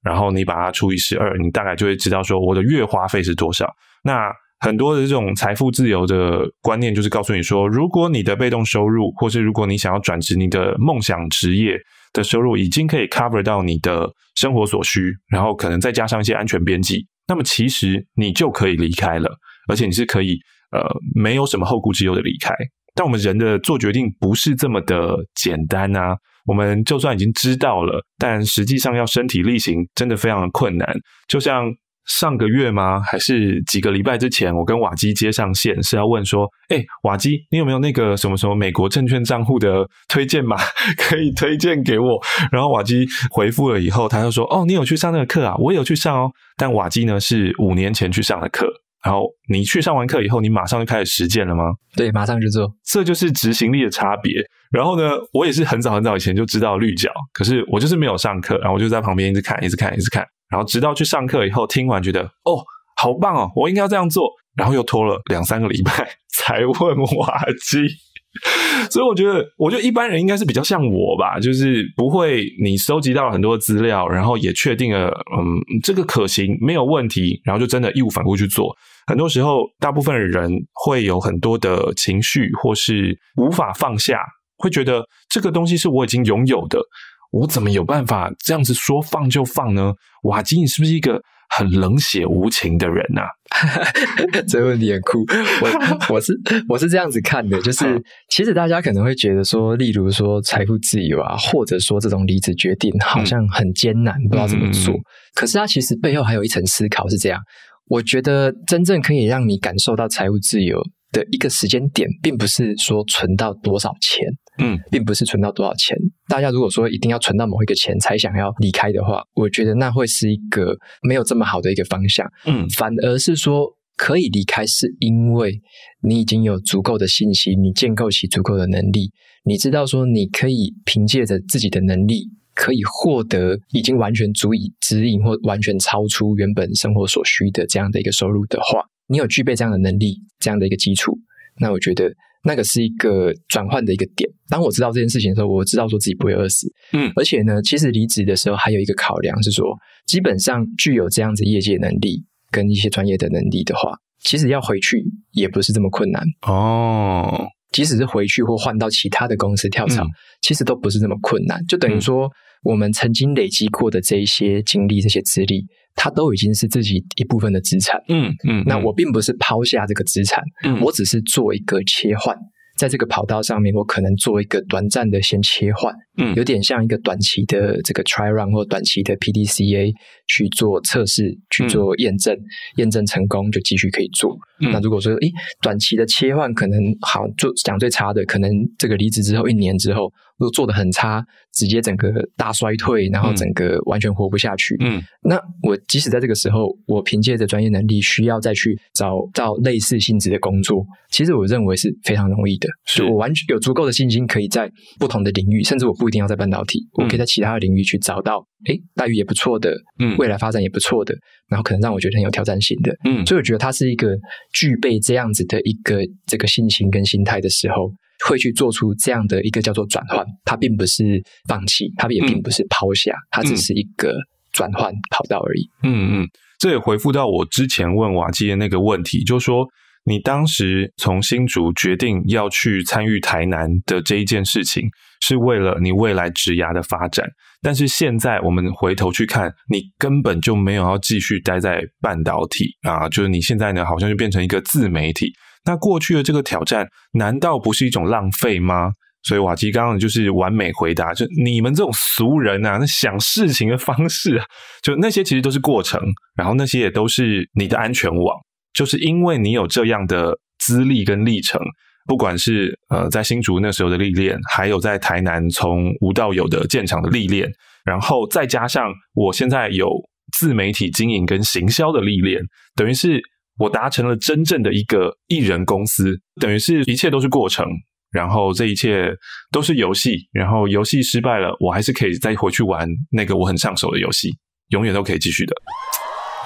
Speaker 2: 然后你把它除以十二，你大概就会知道说我的月花费是多少。那很多的这种财富自由的观念就是告诉你说，如果你的被动收入，或是如果你想要转职你的梦想职业的收入已经可以 cover 到你的生活所需，然后可能再加上一些安全边际，那么其实你就可以离开了，而且你是可以呃没有什么后顾之忧的离开。但我们人的做决定不是这么的简单啊，我们就算已经知道了，但实际上要身体力行真的非常的困难。就像上个月吗？还是几个礼拜之前，我跟瓦基接上线，是要问说，诶，瓦基，你有没有那个什么什么美国证券账户的推荐码可以推荐给我？然后瓦基回复了以后，他就说，哦，你有去上那个课啊？我也有去上哦。但瓦基呢是五年前去上的课，然后你去上完课以后，你马上就开始实践了吗？
Speaker 1: 对，马上就做。
Speaker 2: 这就是执行力的差别。然后呢，我也是很早很早以前就知道绿角，可是我就是没有上课，然后我就在旁边一直看一直看一直看，然后直到去上课以后，听完觉得哦好棒哦，我应该要这样做，然后又拖了两三个礼拜才问瓦基。所以我觉得我觉得一般人应该是比较像我吧，就是不会你收集到了很多资料，然后也确定了嗯这个可行没有问题，然后就真的义无反顾去做。很多时候大部分的人会有很多的情绪或是无法放下，会觉得这个东西是我已经拥有的，我怎么有办法这样子说放就放呢？瓦基，你是不是一个很冷血无情的人啊？
Speaker 1: 这个问题很酷。我我是我是这样子看的，就是其实大家可能会觉得说，例如说财富自由啊，或者说这种离职决定好像很艰难，嗯、不知道怎么做。嗯、可是它其实背后还有一层思考是这样。我觉得真正可以让你感受到财务自由的一个时间点，并不是说存到多少钱，嗯，并不是存到多少钱。大家如果说一定要存到某一个钱才想要离开的话，我觉得那会是一个没有这么好的一个方向，嗯，反而是说可以离开，是因为你已经有足够的信息，你建构起足够的能力，你知道说你可以凭借着自己的能力，可以获得已经完全足以指引或完全超出原本生活所需的这样的一个收入的话，你有具备这样的能力，这样的一个基础，那我觉得那个是一个转换的一个点。当我知道这件事情的时候，我知道说自己不会饿死。嗯，而且呢，其实离职的时候还有一个考量是说，基本上具有这样子业界能力跟一些专业的能力的话，其实要回去也不是这么困难哦。即使是回去或换到其他的公司跳槽，嗯、其实都不是这么困难。就等于说，我们曾经累积过的这一些经历、这些资历，它都已经是自己一部分的资产。嗯嗯，那我并不是抛下这个资产，嗯、我只是做一个切换。在这个跑道上面，我可能做一个短暂的先切换，嗯，有点像一个短期的这个 try run 或短期的 P D C A 去做测试，去做验证，嗯、验证成功就继续可以做。嗯、那如果说，诶，短期的切换可能好，就讲最差的，可能这个离职之后一年之后，如果做得很差，直接整个大衰退，然后整个完全活不下去。嗯，那我即使在这个时候，我凭借着专业能力，需要再去找到类似性质的工作，其实我认为是非常容易的。所以我完全有足够的信心，可以在不同的领域，甚至我不一定要在半导体，嗯、我可以在其他的领域去找到，诶，待遇也不错的，嗯，未来发展也不错的，然后可能让我觉得很有挑战性的，嗯，所以我觉得它是一个具备这样子的一个这个信心跟心态的时候，会去做出这样的一个叫做转换。它并不是放弃，它也并不是抛下，嗯、它只是一个转换跑道而已。嗯
Speaker 2: 嗯，这也回复到我之前问瓦基的那个问题，就是说，你当时从新竹决定要去参与台南的这一件事情，是为了你未来职涯的发展，但是现在我们回头去看，你根本就没有要继续待在半导体啊，就是你现在呢好像就变成一个自媒体，那过去的这个挑战难道不是一种浪费吗？所以瓦基刚刚就是完美回答，就你们这种俗人啊，那想事情的方式啊，就那些其实都是过程，然后那些也都是你的安全网，就是因为你有这样的资历跟历程，不管是呃在新竹那时候的历练，还有在台南从无到有的建厂的历练，然后再加上我现在有自媒体经营跟行销的历练，等于是我达成了真正的一个艺人公司，等于是一切都是过程，然后这一切都是游戏，然后游戏失败了，我还是可以再回去玩那个我很上手的游戏，永远都可以继续的。
Speaker 1: 对，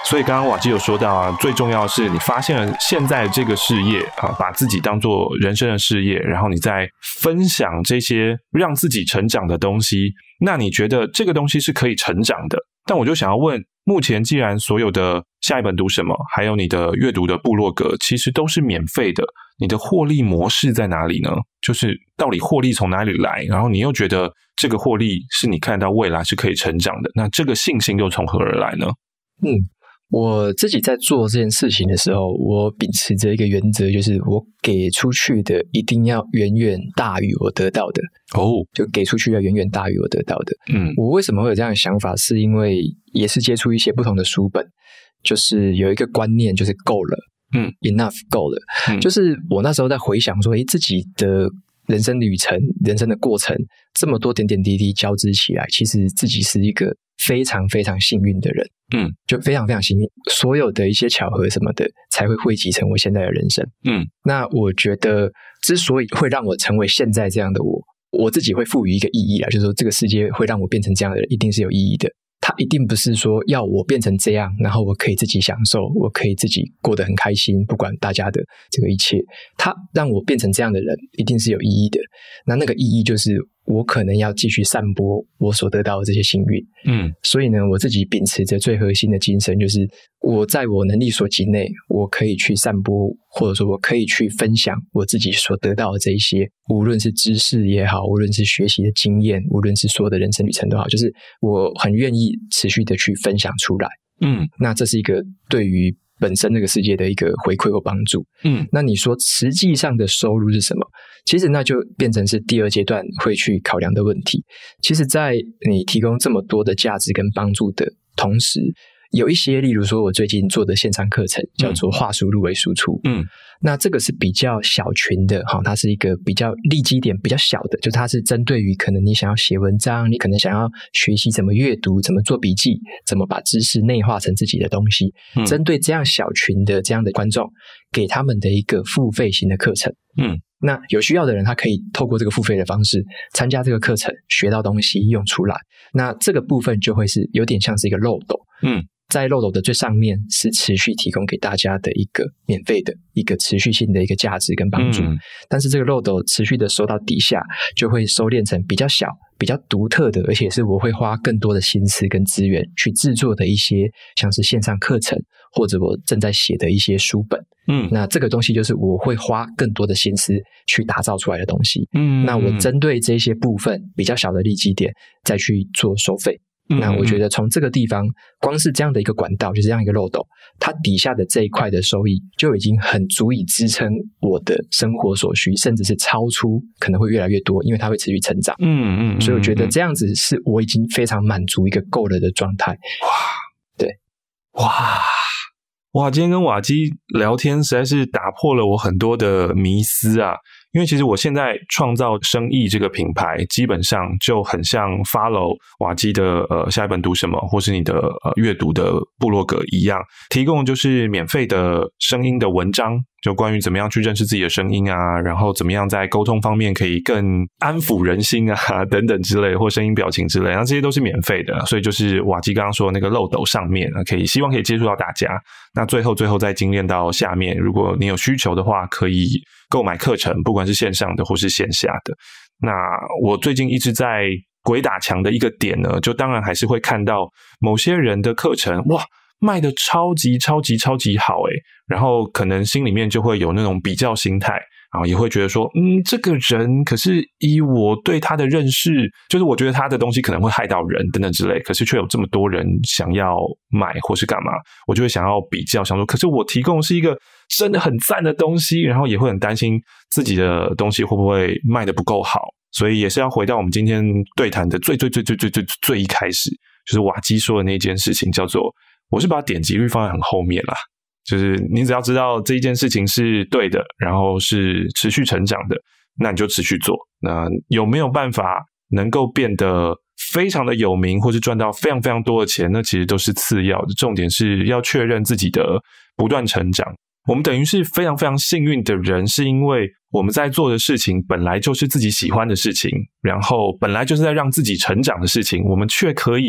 Speaker 2: 所以刚刚瓦基有说到啊，最重要的是你发现了现在这个事业啊，把自己当作人生的事业，然后你再分享这些让自己成长的东西，那你觉得这个东西是可以成长的。但我就想要问，目前既然所有的下一本读什么，还有你的阅读的部落格其实都是免费的，你的获利模式在哪里呢？就是到底获利从哪里来，然后你又觉得这个获利是你看到未来是可以成长的，那这个信心又从何而来呢？
Speaker 1: 嗯，我自己在做这件事情的时候，我秉持着一个原则，就是我给出去的一定要远远大于我得到的。哦，就给出去要远远大于我得到的。嗯，我为什么会有这样的想法，是因为也是接触一些不同的书本，就是有一个观念，就是够了。嗯 ，enough 够了。嗯，就是我那时候在回想说，诶，自己的人生旅程、人生的过程，这么多点点滴滴交织起来，其实自己是一个非常非常幸运的人。嗯，就非常非常幸运，所有的一些巧合什么的，才会汇集成我现在的人生。嗯，那我觉得，之所以会让我成为现在这样的我，我自己会赋予一个意义啦，就是说这个世界会让我变成这样的人，一定是有意义的。它一定不是说要我变成这样，然后我可以自己享受，我可以自己过得很开心，不管大家的这个一切。它让我变成这样的人，一定是有意义的。那那个意义就是我可能要继续散播我所得到的这些幸运。嗯，所以呢，我自己秉持着最核心的精神，就是我在我能力所及内，我可以去散播，或者说我可以去分享我自己所得到的这一些，无论是知识也好，无论是学习的经验，无论是所有的人生旅程都好，就是我很愿意持续的去分享出来。嗯，那这是一个对于本身这个世界的一个回馈或帮助。嗯，那你说实际上的收入是什么？其实那就变成是第二阶段会去考量的问题。其实在你提供这么多的价值跟帮助的同时，有一些例如说我最近做的线上课程叫做话术入微输出。嗯，那这个是比较小群的，它是一个比较利基点比较小的，就是它是针对于可能你想要写文章，你可能想要学习怎么阅读，怎么做笔记，怎么把知识内化成自己的东西。嗯，针对这样小群的这样的观众，给他们的一个付费型的课程。嗯，那有需要的人他可以透过这个付费的方式参加这个课程，学到东西用出来。那这个部分就会是有点像是一个漏斗。嗯，在漏斗的最上面是持续提供给大家的一个免费的一个持续性的一个价值跟帮助。嗯，但是这个漏斗持续的收到底下，就会收敛成比较小比较独特的，而且是我会花更多的心思跟资源去制作的一些像是线上课程，或者我正在写的一些书本。嗯，那这个东西就是我会花更多的心思去打造出来的东西。嗯，那我针对这些部分比较小的利基点再去做收费。嗯，那我觉得从这个地方，光是这样的一个管道，就是这样一个漏斗，它底下的这一块的收益就已经很足以支撑我的生活所需，甚至是超出，可能会越来越多，因为它会持续成长。嗯嗯，所以我觉得这样子是我已经非常满足一个够了的状态。哇，对，
Speaker 2: 哇哇，今天跟瓦基聊天实在是打破了我很多的迷思啊。因为其实我现在创造生意这个品牌，基本上就很像 follow 瓦基的呃下一本读什么，或是你的呃阅读的部落格一样，提供就是免费的声音的文章，就关于怎么样去认识自己的声音啊，然后怎么样在沟通方面可以更安抚人心啊等等之类，或声音表情之类，那这些都是免费的。所以就是瓦基刚刚说的那个漏斗上面可以希望可以接触到大家。那最后最后再精炼到下面，如果你有需求的话，可以购买课程，不管是线上的或是线下的。那我最近一直在鬼打墙的一个点呢，就当然还是会看到某些人的课程，哇，卖的超级超级超级好诶，然后可能心里面就会有那种比较心态，然后也会觉得说，嗯，这个人可是以我对他的认识，就是我觉得他的东西可能会害到人等等之类，可是却有这么多人想要买或是干嘛，我就会想要比较，想说，可是我提供是一个真的很赞的东西，然后也会很担心自己的东西会不会卖得不够好，所以也是要回到我们今天对谈的最最最最最最最一开始，就是瓦基说的那件事情，叫做我是把点击率放在很后面啦，就是你只要知道这一件事情是对的，然后是持续成长的，那你就持续做。那有没有办法能够变得非常的有名，或是赚到非常非常多的钱，那其实都是次要的，重点是要确认自己的不断成长。我们等于是非常非常幸运的人，是因为我们在做的事情本来就是自己喜欢的事情，然后本来就是在让自己成长的事情，我们却可以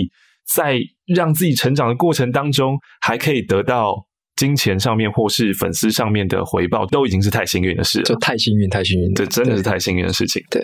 Speaker 2: 在让自己成长的过程当中还可以得到金钱上面或是粉丝上面的回报，都已经是太幸运的事了，
Speaker 1: 就太幸运太幸运了，
Speaker 2: 这真的是太幸运的事情。
Speaker 1: 对，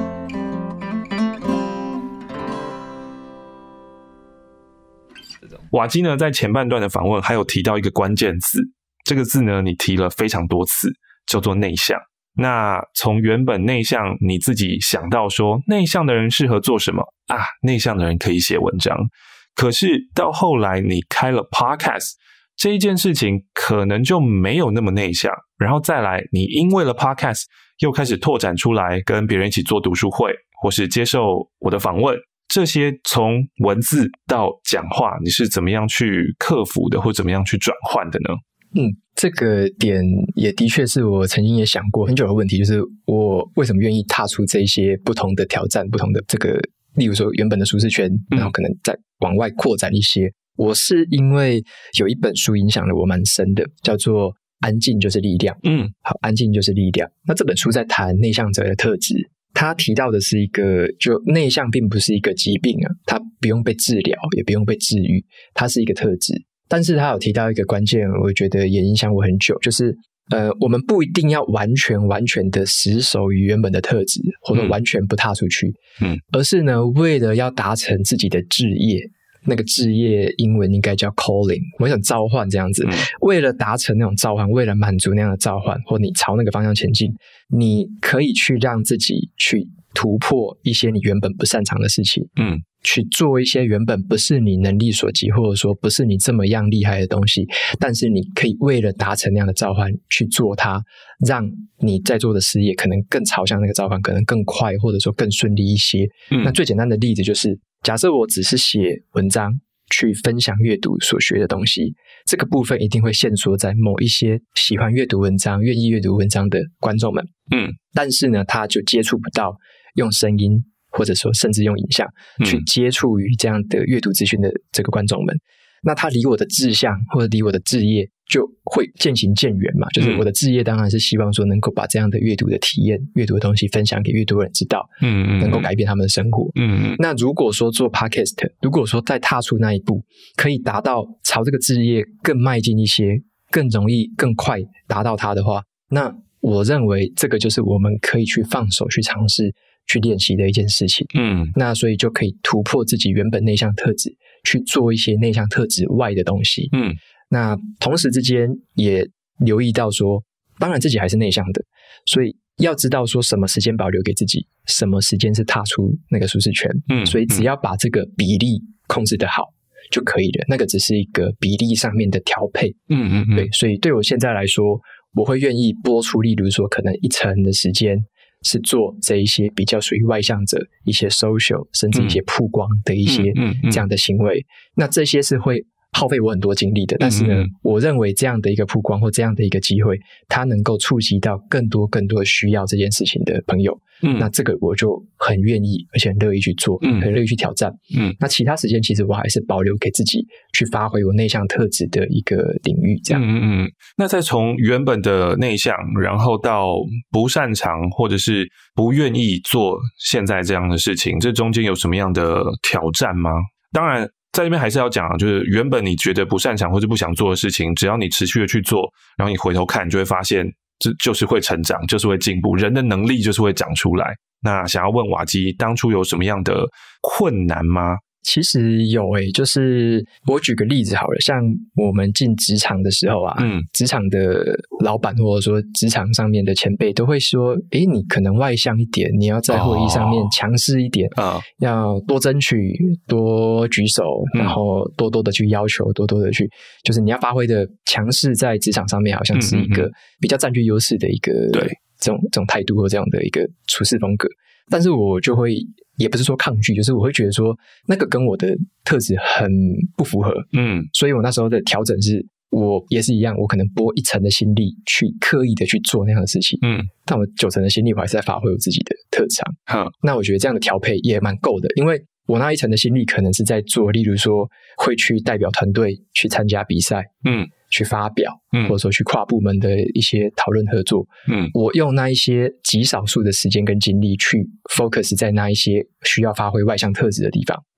Speaker 2: 瓦基呢在前半段的访问还有提到一个关键字，这个字呢你提了非常多次，叫做内向。那从原本内向你自己想到说内向的人适合做什么啊？内向的人可以写文章，可是到后来你开了 podcast 这一件事情可能就没有那么内向，然后再来你因为了 podcast 又开始拓展出来跟别人一起做读书会或是接受我的访问，这些从文字到讲话你是怎么样去克服的或怎么样去转换的呢？
Speaker 1: 嗯，这个点也的确是我曾经也想过很久的问题，就是我为什么愿意踏出这一些不同的挑战，不同的这个例如说原本的舒适圈，然后可能再往外扩展一些。我是因为有一本书影响了我蛮深的，叫做《安静就是力量》。嗯，好，安静就是力量。那这本书在谈内向者的特质，他提到的是一个，就内向并不是一个疾病啊，它不用被治疗，也不用被治愈，它是一个特质。但是他有提到一个关键，我觉得也影响我很久，就是呃，我们不一定要完全完全的死守于原本的特质，或者完全不踏出去，嗯，而是呢，为了要达成自己的志业。那个志业英文应该叫 calling， 我想召唤这样子、嗯、为了达成那种召唤，为了满足那样的召唤，或你朝那个方向前进，你可以去让自己去突破一些你原本不擅长的事情，嗯，去做一些原本不是你能力所及，或者说不是你这么样厉害的东西，但是你可以为了达成那样的召唤去做它，让你在做的事业可能更朝向那个召唤，可能更快，或者说更顺利一些、嗯、那最简单的例子就是假设我只是写文章去分享阅读所学的东西，这个部分一定会限缩在某一些喜欢阅读文章愿意阅读文章的观众们，嗯，但是呢他就接触不到用声音或者说甚至用影像去接触于这样的阅读资讯的这个观众们、嗯、那他离我的志向或者离我的志业就会渐行渐远嘛，就是我的志业当然是希望说能够把这样的阅读的体验阅读的东西分享给越多人知道，嗯，能够改变他们的生活，嗯，那如果说做 podcast， 如果说再踏出那一步可以达到朝这个志业更迈进一些，更容易更快达到它的话，那我认为这个就是我们可以去放手去尝试去练习的一件事情，嗯，那所以就可以突破自己原本内向特质，去做一些内向特质外的东西，嗯，那同时之间也留意到说，当然自己还是内向的，所以要知道说什么时间保留给自己，什么时间是踏出那个舒适圈，嗯，所以只要把这个比例控制得好就可以了，那个只是一个比例上面的调配，嗯嗯嗯，对，所以对我现在来说，我会愿意拨出例如说可能一成的时间是做这一些比较属于外向者一些 social 甚至一些曝光的一些这样的行为、嗯嗯嗯、那这些是会耗费我很多精力的，但是呢、嗯嗯、我认为这样的一个曝光或这样的一个机会，它能够触及到更多更多需要这件事情的朋友，嗯，那这个我就很愿意而且很乐意去做，嗯，很乐意去挑战，嗯，那其他时间其实我还是保留给自己去发挥我内向特质的一个领域这样，
Speaker 2: 嗯嗯嗯。那再从原本的内向然后到不擅长或者是不愿意做现在这样的事情，这中间有什么样的挑战吗？当然在这边还是要讲，就是原本你觉得不擅长或者不想做的事情，只要你持续的去做，然后你回头看，你就会发现这就是会成长，就是会进步，人的能力就是会长出来。那想要问瓦基，当初有什么样的困难吗？
Speaker 1: 其实有诶、欸，就是我举个例子好了，像我们进职场的时候啊，嗯，职场的老板或者说职场上面的前辈都会说，诶，你可能外向一点，你要在会议上面强势一点，啊、哦，要多争取，多举手，然后多多的去要求，多多的去，就是你要发挥的强势，在职场上面好像是一个比较占据优势的一个对这种这种态度或这样的一个处事风格，但是我就会。也不是说抗拒，就是我会觉得说那个跟我的特质很不符合，嗯，所以我那时候的调整是我也是一样，我可能拨一成的心力去刻意的去做那样的事情，嗯，但我九成的心力我还是在发挥我自己的特长，好，那我觉得这样的调配也蛮够的，因为我那一成的心力可能是在做，例如说会去代表团队去参加比赛，嗯，去发表，嗯，或者说去跨部门的一些讨论合作，嗯，我用那一些极少数的时间跟精力去 focus 在那一些需要发挥外向特质的地方，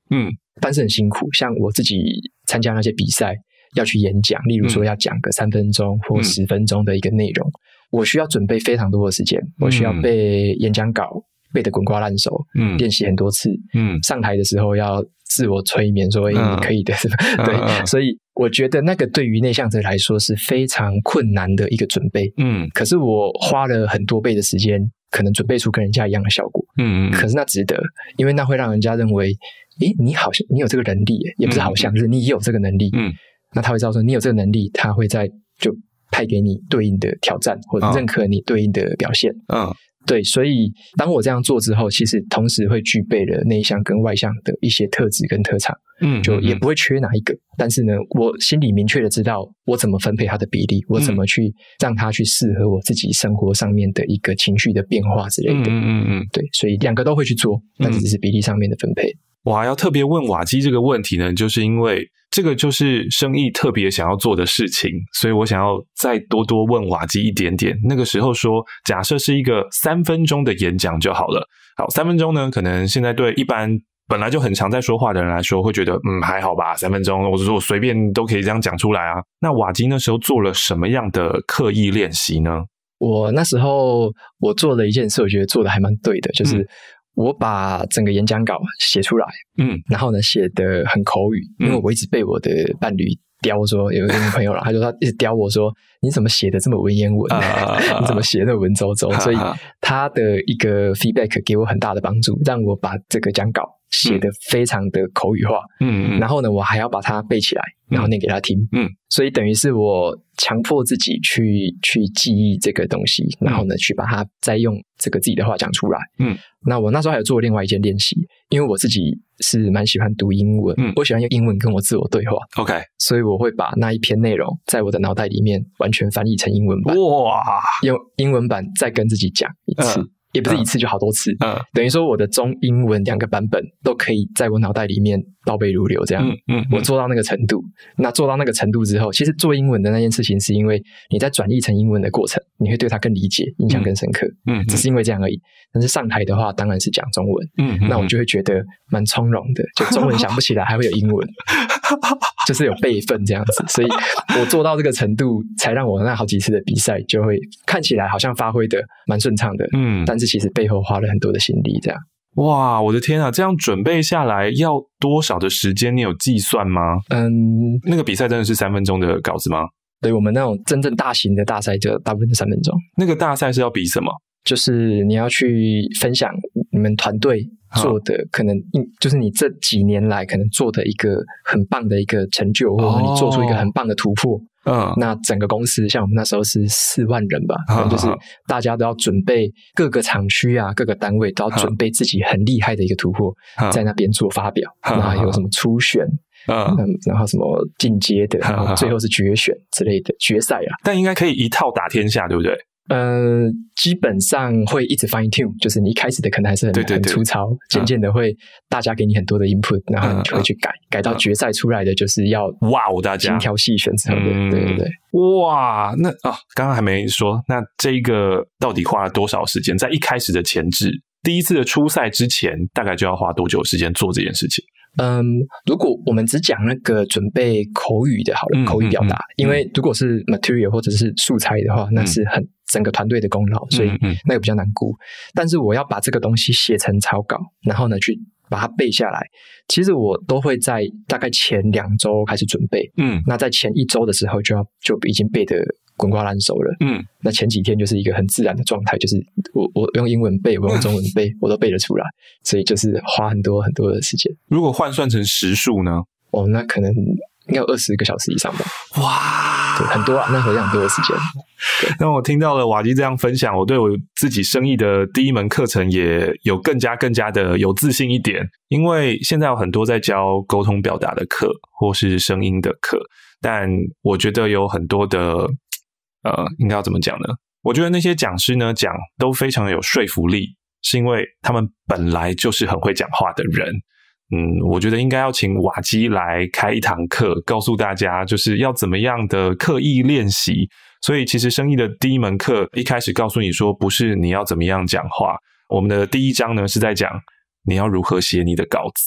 Speaker 1: 嗯，但是很辛苦。像我自己参加那些比赛要去演讲，例如说要讲个三分钟或十分钟的一个内容，嗯，我需要准备非常多的时间，我需要背演讲稿背得滚瓜烂熟，嗯，练习很多次，嗯，上台的时候要自我催眠说，嗯，你可以的，对，嗯，所以我觉得那个对于内向者来说是非常困难的一个准备，嗯，可是我花了很多倍的时间，可能准备出跟人家一样的效果，嗯嗯，可是那值得，因为那会让人家认为，诶，你好像你有这个能力，也不是好像，就是你也有这个能力，嗯，那他会知道说你有这个能力，他会在就派给你对应的挑战，或者认可你对应的表现，嗯。对，所以当我这样做之后，其实同时会具备了内向跟外向的一些特质跟特长，嗯，就也不会缺哪一个。但是呢，我心里明确的知道我怎么分配它的比例，我怎么去让它去适合我自己生活上面的一个情绪的变化之类的。嗯嗯嗯，对，所以两个都会去做，但是只是比例上面的分配。
Speaker 2: 我还要特别问瓦基这个问题呢，就是因为这个就是生意特别想要做的事情，所以我想要再多多问瓦基一点点。那个时候说，假设是一个三分钟的演讲就好了。好，三分钟呢，可能现在对一般本来就很常在说话的人来说，会觉得嗯还好吧，三分钟，我是说我随便都可以这样讲出来啊。那瓦基那时候做了什么样的刻意练习呢？
Speaker 1: 我那时候我做了一件事，我觉得做的还蛮对的，就是、嗯我把整个演讲稿写出来，嗯，然后呢写得很口语，因为我一直被我的伴侣刁说，有一个朋友啦，他就他一直刁我说，你怎么写得这么文言文？啊、你怎么写得文绉绉？所以他的一个 feedback 给我很大的帮助，让我把这个讲稿写得非常的口语化，嗯，然后呢，我还要把它背起来，然后念给他听，嗯，所以等于是我强迫自己去去记忆这个东西，然后呢，去把它再用这个自己的话讲出来，嗯，那我那时候还有做另外一件练习，因为我自己是蛮喜欢读英文，嗯，我喜欢用英文跟我自我对话
Speaker 2: ，OK，
Speaker 1: 所以我会把那一篇内容在我的脑袋里面完全翻译成英文版，
Speaker 2: 哇，
Speaker 1: 用英文版再跟自己讲一次。嗯也不是一次就好多次，嗯，等于说我的中英文两个版本都可以在我脑袋里面倒背如流这样，嗯 嗯, 嗯，我做到那个程度。那做到那个程度之后，其实做英文的那件事情是因为你在转译成英文的过程，你会对它更理解，印象更深刻，嗯，只是因为这样而已。但是上台的话，当然是讲中文，嗯，嗯那我就会觉得蛮从容的，就中文想不起来，还会有英文，就是有备份这样子。所以我做到这个程度，才让我那好几次的比赛就会看起来好像发挥的蛮顺畅的，嗯，但是其实背后花了很多的心力这样。
Speaker 2: 哇，我的天啊，这样准备下来要多少的时间？你有计算吗？嗯，那个比赛真的是三分钟的稿子吗？
Speaker 1: 对，我们那种真正大型的大赛就大部分是三分钟。
Speaker 2: 那个大赛是要比什么？
Speaker 1: 就是你要去分享你们团队做的，可能就是你这几年来可能做的一个很棒的一个成就，或者你做出一个很棒的突破。嗯，那整个公司像我们那时候是四万人吧，可能就是大家都要准备各个厂区啊，各个单位都要准备自己很厉害的一个突破，在那边做发表。那还有什么初选，嗯，然后什么进阶的，然后最后是决选之类的决赛啊。
Speaker 2: 但应该可以一套打天下，对不对？
Speaker 1: 呃，基本上会一直 fine tune， 就是你一开始的可能还是很对对对很粗糙，渐渐的会大家给你很多的 input， 然后你就会去改，嗯、改到决赛出来的就是要
Speaker 2: 哇哦，大家
Speaker 1: 精挑细选之后的，嗯、对对对。
Speaker 2: 哇，那啊，刚刚还没说，那这个到底花了多少时间？在一开始的前置，第一次的初赛之前，大概就要花多久时间做这件事情？
Speaker 1: 嗯，如果我们只讲那个准备口语的好了，嗯、口语表达，嗯、因为如果是 material 或者是素材的话，嗯、那是很整个团队的功劳，所以那个比较难估。嗯、但是我要把这个东西写成草稿，然后呢去把它背下来，其实我都会在大概前两周开始准备，嗯，那在前一周的时候就要就已经背得滚瓜烂熟了，嗯，那前几天就是一个很自然的状态，就是我我用英文背，我用中文背，我都背得出来，所以就是花很多很多的时间。
Speaker 2: 如果换算成时数呢？
Speaker 1: 哦，那可能应该有二十个小时以上吧。哇，对，很多啊，那合很多的时间。
Speaker 2: 那我听到了瓦基这样分享，我对我自己生意的第一门课程也有更加更加的有自信一点，因为现在有很多在教沟通表达的课或是声音的课，但我觉得有很多的呃，应该要怎么讲呢？我觉得那些讲师呢讲都非常有说服力，是因为他们本来就是很会讲话的人。嗯，我觉得应该要请瓦基来开一堂课，告诉大家就是要怎么样的刻意练习。所以其实生意的第一门课一开始告诉你说，不是你要怎么样讲话，我们的第一章呢是在讲你要如何写你的稿子。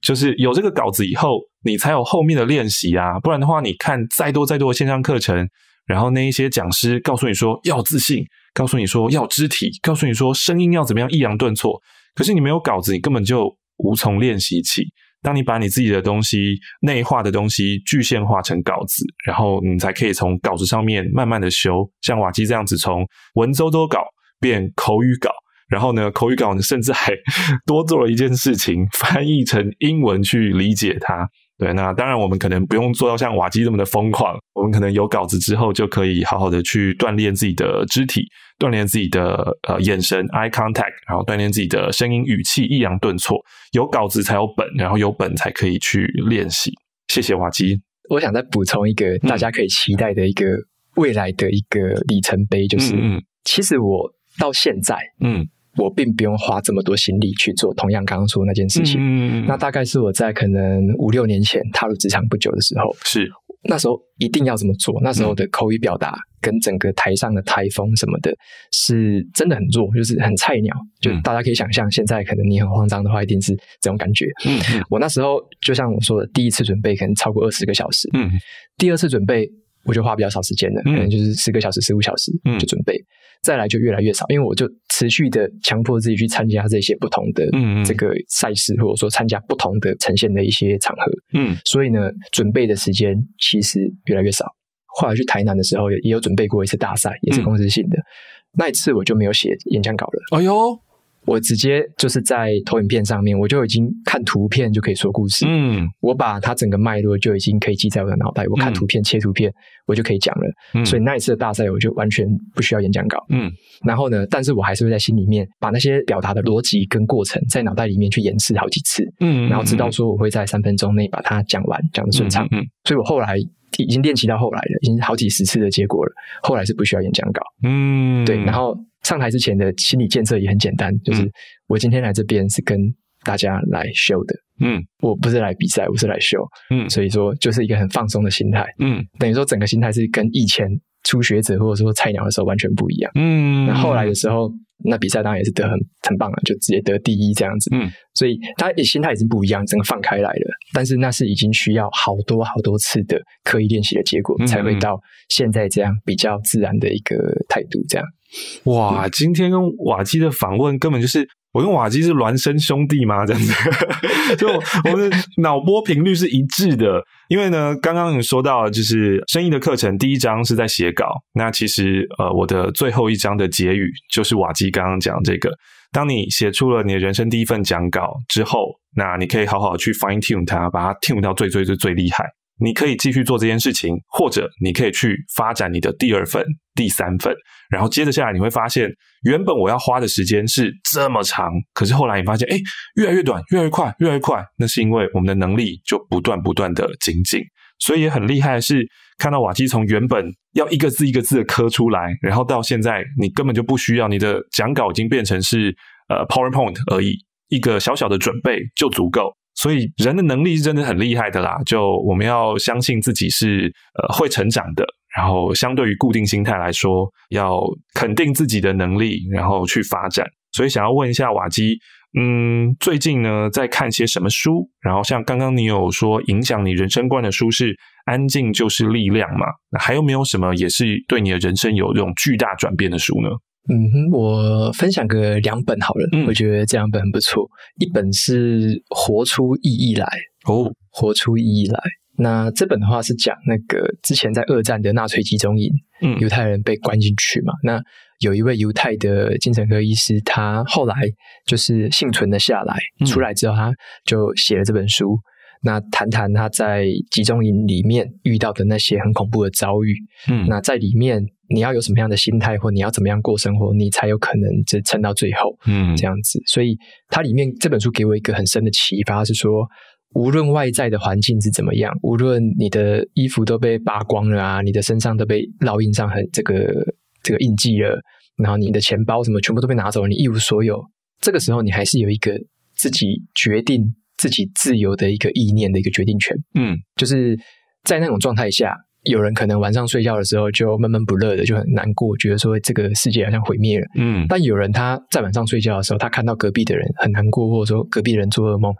Speaker 2: 就是有这个稿子以后，你才有后面的练习啊，不然的话，你看再多再多的线上课程，然后那一些讲师告诉你说要自信，告诉你说要肢体，告诉你说声音要怎么样抑扬顿挫，可是你没有稿子，你根本就无从练习起。当你把你自己的东西内化的东西具现化成稿子，然后你才可以从稿子上面慢慢的修，像瓦基这样子从文绉绉稿变口语稿，然后呢口语稿呢甚至还多做了一件事情，翻译成英文去理解它。对，那当然我们可能不用做到像瓦基这么的疯狂，我们可能有稿子之后就可以好好的去锻炼自己的肢体，锻炼自己的呃眼神 eye contact， 然后锻炼自己的声音语气抑扬顿挫，有稿子才有本，然后有本才可以去练习。谢谢瓦基。
Speaker 1: 我想再补充一个大家可以期待的一个未来的一个里程碑，就是、嗯嗯、其实我到现在嗯我并不用花这么多心力去做同样刚刚说的那件事情。嗯，那大概是我在可能五六年前踏入职场不久的时候，
Speaker 2: 是
Speaker 1: 那时候一定要这么做。那时候的口语表达跟整个台上的台风什么的，是真的很弱，就是很菜鸟。就大家可以想象，现在可能你很慌张的话，一定是这种感觉。嗯，我那时候就像我说的，第一次准备可能超过二十个小时。嗯，第二次准备我就花比较少时间了，可能就是十个小时、十五小时就准备。再来就越来越少，因为我就持续的强迫自己去参加这些不同的这个赛事，或者说参加不同的呈现的一些场合。嗯，所以呢，准备的时间其实越来越少。后来去台南的时候，也有准备过一次大赛，也是公司性的。嗯、那一次我就没有写演讲稿了。
Speaker 2: 哎呦！
Speaker 1: 我直接就是在投影片上面，我就已经看图片就可以说故事。嗯，我把它整个脉络就已经可以记在我的脑袋。我看图片、嗯、切图片，我就可以讲了。嗯，所以那一次的大赛，我就完全不需要演讲稿。嗯，然后呢，但是我还是会在心里面把那些表达的逻辑跟过程，在脑袋里面去演示好几次。嗯，然后直到说我会在三分钟内把它讲完，讲得顺畅。嗯，所以我后来已经练习到后来了，已经好几十次的结果了。后来是不需要演讲稿。嗯，对，然后上台之前的心理建设也很简单，就是我今天来这边是跟大家来 show 的，嗯，我不是来比赛，我是来 show， 嗯，所以说就是一个很放松的心态，嗯，等于说整个心态是跟以前初学者或者说菜鸟的时候完全不一样，嗯，那后来的时候，那比赛当然也是得很很棒了，就直接得第一这样子，嗯，所以他心态已经不一样，整个放开来了，但是那是已经需要好多好多次的刻意练习的结果，嗯，才会到现在这样比较自然的一个态度这样。
Speaker 2: 哇，今天跟瓦基的访问根本就是我跟瓦基是孪生兄弟吗？这样子，就我们的脑波频率是一致的。因为呢，刚刚你说到就是声音的课程，第一章是在写稿，那其实呃，我的最后一章的结语就是瓦基刚刚讲这个。当你写出了你的人生第一份讲稿之后，那你可以好好去 fine tune 它，把它 tune 到最最最最厉害。你可以继续做这件事情，或者你可以去发展你的第二份、第三份，然后接着下来你会发现，原本我要花的时间是这么长，可是后来你发现，诶，越来越短，越来越快，越来越快，那是因为我们的能力就不断不断的精进。所以也很厉害的是，看到瓦基从原本要一个字一个字的刻出来，然后到现在你根本就不需要，你的讲稿已经变成是呃 PowerPoint 而已，一个小小的准备就足够。所以人的能力是真的很厉害的啦，就我们要相信自己是呃会成长的，然后相对于固定心态来说，要肯定自己的能力，然后去发展。所以想要问一下瓦基，嗯，最近呢在看些什么书？然后像刚刚你有说影响你人生观的书是《安静就是力量》嘛？那还有没有什么也是对你的人生有这种巨大转变的书呢？
Speaker 1: 嗯哼，我分享个两本好了，嗯，我觉得这两本很不错。一本是《活出意义来》哦，《活出意义来》。那这本的话是讲那个之前在二战的纳粹集中营，嗯，犹太人被关进去嘛。那有一位犹太的精神科医师，他后来就是幸存了下来，嗯，出来之后他就写了这本书。那谈谈他在集中营里面遇到的那些很恐怖的遭遇，嗯，那在里面你要有什么样的心态，或你要怎么样过生活，你才有可能这撑到最后，嗯，这样子。所以它里面这本书给我一个很深的启发，是说无论外在的环境是怎么样，无论你的衣服都被扒光了啊，你的身上都被烙印上很这个这个印记了，然后你的钱包什么全部都被拿走了，你一无所有，这个时候你还是有一个自己决定自己自由的一个意念的一个决定权。嗯，就是在那种状态下，有人可能晚上睡觉的时候就闷闷不乐的，就很难过，觉得说这个世界好像毁灭了。嗯，但有人他在晚上睡觉的时候，他看到隔壁的人很难过，或者说隔壁的人做噩梦，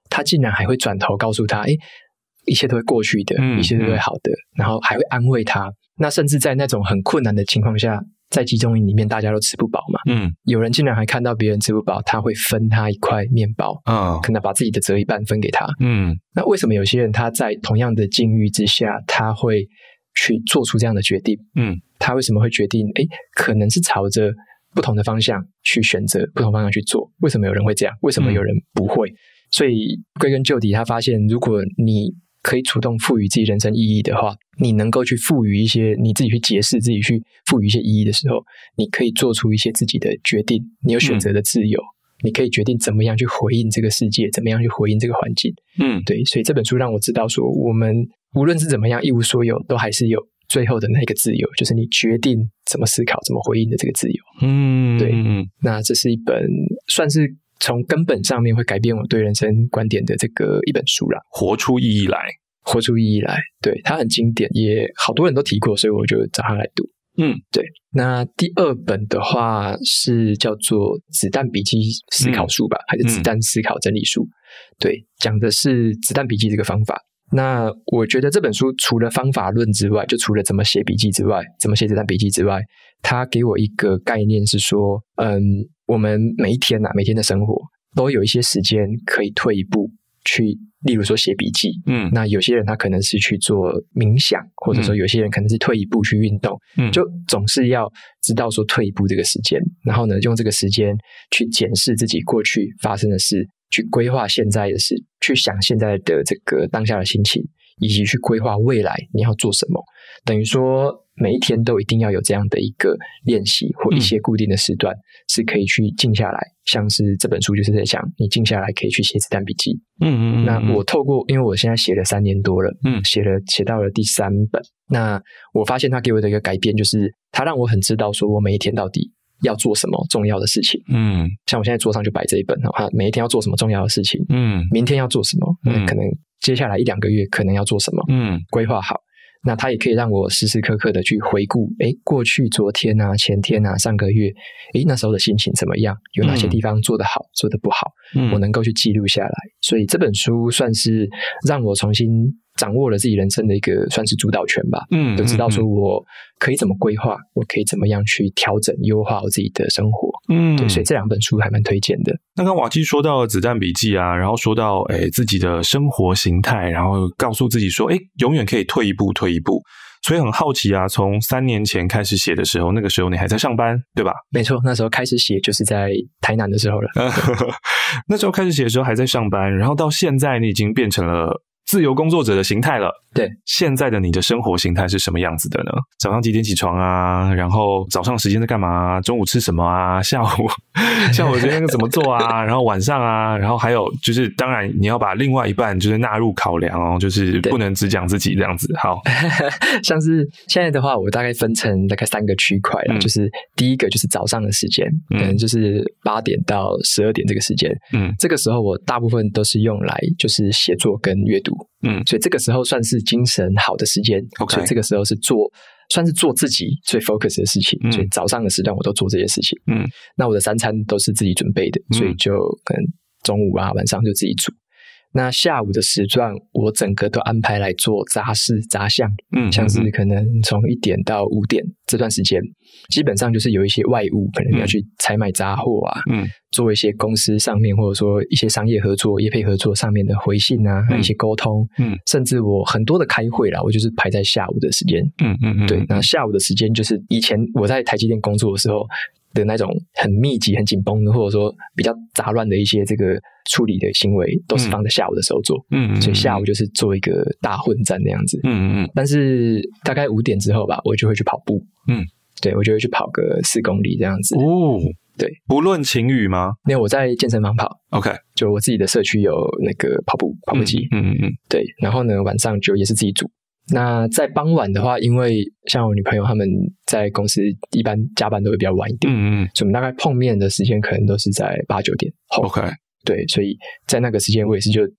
Speaker 1: 他竟然还会转头告诉他，诶，一切都会过去的，
Speaker 2: 嗯、
Speaker 1: 一切都会好的、嗯、然后还会安慰他。那甚至在那种很困难的情况下，在集中营里面大家都吃不饱嘛，嗯，有人竟然还看到别人吃不饱，他会分他一块面包，嗯，可能把自己的折一半分给他，嗯，那为什么有些人他在同样的境遇之下，他会去做出这样的决定？嗯，他为什么会决定？诶，可能是朝着不同的方向去选择，不同方向去做。为什么有人会这样？为什么有人不会？嗯、所以归根究底，他发现，如果你可以主动赋予自己人生意义的话，你能够去赋予一些你自己去解释自己去赋予一些意义的时候，你可以做出一些自己的决定，你有选择的自由、嗯、你可以决定怎么样去回应这个世界，怎么样去回应这个环境。嗯，对，所以这本书让我知道说，我们无论是怎么样一无所有，都还是有最后的那个自由，就是你决定怎么思考怎么回应的这个自由。嗯，对，那这是一本算是从根本上面会改变我对人生观点的这个一本书啦。
Speaker 2: 活出意义来，
Speaker 1: 活出意义来，对，它很经典，也好多人都提过，所以我就找它来读。嗯，对。那第二本的话是叫做《子弹笔记思考术》吧、嗯、还是《子弹思考整理术》、嗯、对，讲的是子弹笔记这个方法。那我觉得这本书除了方法论之外，就除了怎么写笔记之外，怎么写子弹笔记之外，它给我一个概念是说，嗯，我们每一天啊，每天的生活都有一些时间可以退一步去，例如说写笔记，嗯，那有些人他可能是去做冥想，或者说有些人可能是退一步去运动，嗯，就总是要知道说退一步这个时间，然后呢，用这个时间去检视自己过去发生的事，去规划现在的事，去想现在的这个当下的心情，以及去规划未来你要做什么。等于说每一天都一定要有这样的一个练习或一些固定的时段、嗯、是可以去静下来，像是这本书就是在讲你静下来可以去写子弹笔记。嗯嗯嗯。那我透过，因为我现在写了三年多了，嗯，写了写到了第三本，那我发现它给我的一个改变就是它让我很知道说我每一天到底要做什么重要的事情。嗯，像我现在桌上就摆这一本哈，每一天要做什么重要的事情，嗯，明天要做什么，嗯，可能接下来一两个月可能要做什么，嗯，规划好。那它也可以让我时时刻刻的去回顾，诶，过去昨天啊、前天啊、上个月，诶，那时候的心情怎么样？有哪些地方做得好、嗯、做得不好、嗯、我能够去记录下来。所以这本书算是让我重新掌握了自己人生的一个算是主导权吧。嗯，就知道说我可以怎么规划，我可以怎么样去调整优化我自己的生活。嗯，对，所以这两本书还蛮推荐的。
Speaker 2: 那刚瓦基说到了子弹笔记啊，然后说到诶自己的生活形态，然后告诉自己说诶永远可以退一步退一步。所以很好奇啊，从三年前开始写的时候，那个时候你还在上班对吧？
Speaker 1: 没错，那时候开始写就是在台南的时候了。
Speaker 2: 那时候开始写的时候还在上班，然后到现在你已经变成了自由工作者的形态了。
Speaker 1: 对，
Speaker 2: 现在的你的生活形态是什么样子的呢？早上几点起床啊？然后早上时间在干嘛啊？中午吃什么啊？下午下午今天怎么做啊？然后晚上啊？然后还有就是当然你要把另外一半就是纳入考量哦，就是不能只讲自己这样子。好，
Speaker 1: 像是现在的话我大概分成大概三个区块啦、嗯、就是第一个就是早上的时间、嗯、可能就是八点到十二点这个时间。嗯，这个时候我大部分都是用来就是写作跟阅读。嗯，所以这个时候算是精神好的时间。Okay. 所以这个时候是做算是做自己最 focus 的事情、嗯、所以早上的时段我都做这些事情。嗯，那我的三餐都是自己准备的、嗯、所以就可能中午啊晚上就自己煮。那下午的时段我整个都安排来做杂事杂项。嗯，像是可能从一点到五点这段时间基本上就是有一些外务，可能要去采买杂货啊，嗯，做一些公司上面或者说一些商业合作业配合作上面的回信啊、嗯、一些沟通，嗯，甚至我很多的开会啦我就是排在下午的时间。嗯嗯嗯，对，那下午的时间就是以前我在台积电工作的时候的那种很密集很紧绷的或者说比较杂乱的一些这个处理的行为都是放在下午的时候做。嗯，所以下午就是做一个大混战那样子。嗯嗯，但是大概五点之后吧我就会去跑步。嗯，对，我就会去跑个四公里这样子。哦，对，
Speaker 2: 不论晴雨吗？
Speaker 1: 没有，我在健身房跑。
Speaker 2: OK，
Speaker 1: 就我自己的社区有那个跑步跑步机。嗯嗯嗯，对，然后呢晚上就也是自己煮。那在傍晚的话，因为像我女朋友他们在公司一般加班都会比较晚一点。嗯嗯，所以我们大概碰面的时间可能都是在八九点后。 OK， 对，所以在那个时间我也是就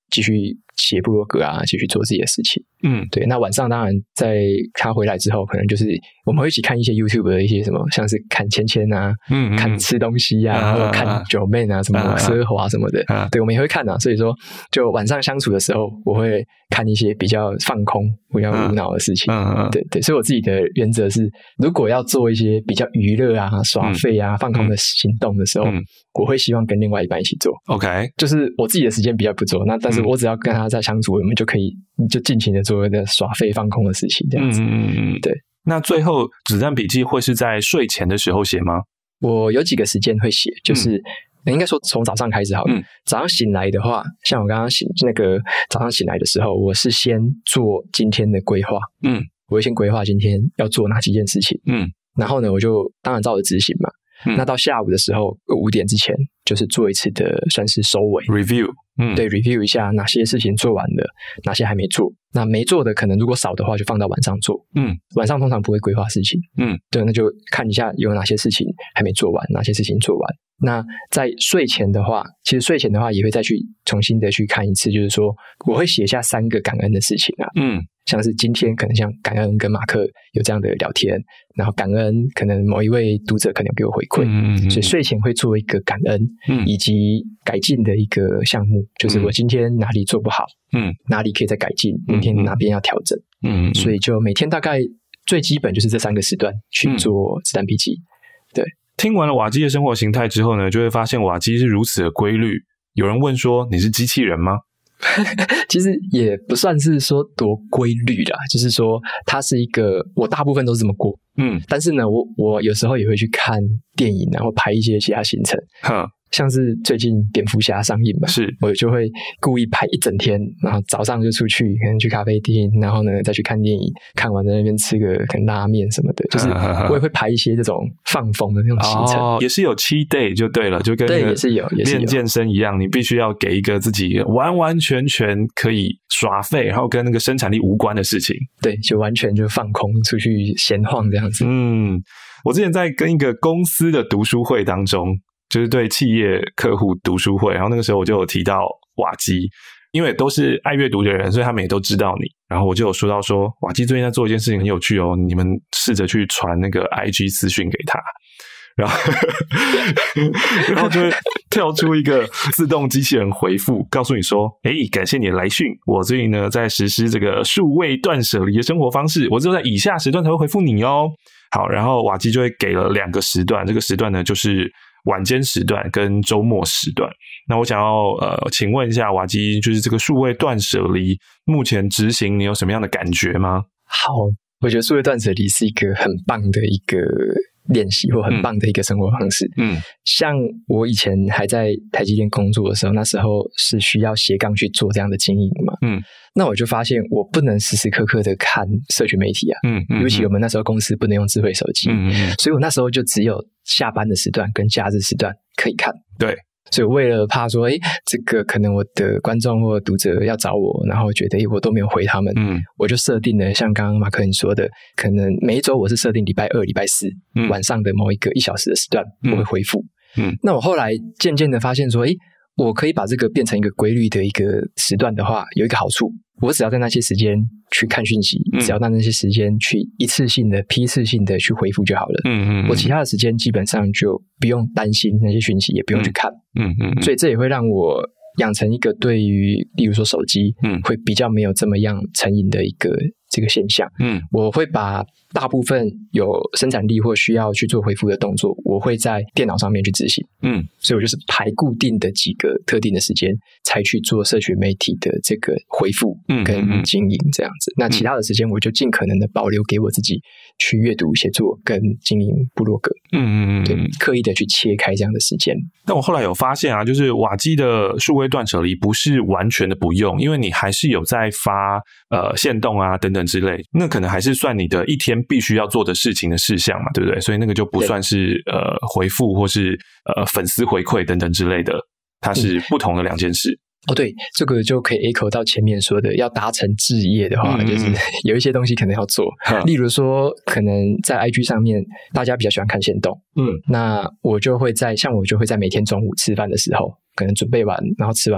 Speaker 3: 继续写部落格啊，继续做自己的事情。
Speaker 2: 嗯，
Speaker 3: 对。那晚上当然在他回来之后，可能就是我们会一起看一些 YouTube 的一些什么，像是看芊芊啊，嗯，看吃东西啊，然后看九妹啊，什么奢华什么的，啊、对，我们也会看啊。所以说，就晚上相处的时候，我会看一些比较放空、比较无脑的事情。嗯嗯，对对。所以我自己的原则是，如果要做一些比较娱乐啊、耍废啊、嗯、放空的行动的时候，嗯、我会希望跟另外一半一起做。
Speaker 2: OK，
Speaker 3: 就是我自己的时间比较不做，那但是我只要跟他在相处，我们就可以就尽情的做一个耍废放空的事情，这样子。嗯嗯嗯，对。
Speaker 2: 那最后子弹笔记会是在睡前的时候写吗？
Speaker 3: 我有几个时间会写，就是、嗯、应该说从早上开始好了。嗯、早上醒来的话，像我刚刚醒那个早上醒来的时候，我是先做今天的规划。嗯，我会先规划今天要做哪几件事情。嗯，然后呢，我就当然照着执行嘛。嗯、那到下午的时候，五点之前就是做一次的算是收尾
Speaker 2: review， 嗯，
Speaker 3: 对 review 一下哪些事情做完了，哪些还没做。那没做的可能如果少的话，就放到晚上做。嗯，晚上通常不会规划事情。嗯，对，那就看一下有哪些事情还没做完，哪些事情做完。那在睡前的话，其实睡前的话也会再去重新的去看一次，就是说我会写下三个感恩的事情啊。嗯。像是今天可能像感恩跟马克有这样的聊天，然后感恩可能某一位读者可能有给我回馈，嗯嗯嗯，所以睡前会做一个感恩，嗯，以及改进的一个项目，就是我今天哪里做不好，嗯，哪里可以再改进，明天哪边要调整，嗯，所以就每天大概最基本就是这三个时段去做子弹笔记。对，
Speaker 2: 听完了瓦基的生活形态之后呢，就会发现瓦基是如此的规律。有人问说，你是机器人吗？
Speaker 3: 其实也不算是说多规律啦，就是说它是一个我大部分都是这么过，嗯，但是呢，我我有时候也会去看电影，然后排一些其他行程，哈。像是最近蝙蝠侠上映嘛，
Speaker 2: 是
Speaker 3: 我就会故意排一整天，然后早上就出去，可能去咖啡厅，然后呢再去看电影，看完在那边吃个可能拉面什么的，就是我也会排一些这种放风的那种行程，
Speaker 2: 哦，也是有cheat day就对了，就跟
Speaker 3: 对也是有也是有
Speaker 2: 练健身一样，你必须要给一个自己完完全全可以耍废，然后跟那个生产力无关的事情，
Speaker 3: 对，就完全就放空出去闲晃这样子。
Speaker 2: 嗯，我之前在跟一个公司的读书会当中。就是对企业客户读书会，然后那个时候我就有提到瓦基，因为都是爱阅读的人，所以他们也都知道你。然后我就有说到说，瓦基最近在做一件事情很有趣哦，你们试着去传那个 I G 私讯给他，然后然后就会跳出一个自动机器人回复，告诉你说，诶，感谢你的来讯，我最近呢在实施这个数位断舍离的生活方式，我只有在以下时段才会回复你哦。好，然后瓦基就会给了两个时段，这个时段呢就是晚间时段跟周末时段。那我想要呃，请问一下瓦基，就是这个数位断舍离目前执行，你有什么样的感觉吗？
Speaker 3: 好，我觉得数位断舍离是一个很棒的一个练习，或很棒的一个生活方式。嗯，像我以前还在台积电工作的时候，那时候是需要斜杠去做这样的经营嘛。嗯，那我就发现我不能时时刻刻的看社群媒体啊。嗯嗯，尤其我们那时候公司不能用智慧手机。嗯嗯，所以我那时候就只有下班的时段跟假日时段可以看。
Speaker 2: 对。
Speaker 3: 所以为了怕说，诶，这个可能我的观众或读者要找我，然后觉得诶我都没有回他们，嗯，我就设定了像刚刚马克你说的，可能每一周我是设定礼拜二、礼拜四、嗯、晚上的某一个一小时的时段我会回复。嗯，那我后来渐渐的发现说，诶，我可以把这个变成一个规律的一个时段的话，有一个好处，我只要在那些时间去看讯息，嗯、只要在那些时间去一次性的、批次性的去回复就好了。嗯 嗯, 嗯，我其他的时间基本上就不用担心那些讯息，也不用去看。嗯 嗯, 嗯，所以这也会让我养成一个对于例如说手机，嗯，会比较没有这么样成瘾的一个这个现象。嗯，我会把大部分有生产力或需要去做回复的动作，我会在电脑上面去执行。嗯，所以我就是排固定的几个特定的时间才去做社群媒体的这个回复跟经营这样子。嗯嗯嗯，那其他的时间我就尽可能的保留给我自己去阅读、写作跟经营部落格。嗯嗯嗯，对，刻意的去切开这样的时间。
Speaker 2: 但我后来有发现啊，就是瓦基的数位断舍离不是完全的不用，因为你还是有在发呃限动啊等等之类，那可能还是算你的一天必须要做的事情的事项嘛，对不对？所以那个就不算是呃回复或是呃粉丝回馈等等之类的，它是不同的两件事。
Speaker 3: 哦，对，这个就可以 echo 到前面说的，要达成志业的话，嗯嗯，就是有一些东西可能要做，嗯，例如说，可能在 I G 上面，大家比较喜欢看限动，嗯，那我就会在像我就会在每天中午吃饭的时候，可能准备完，然后吃完饭，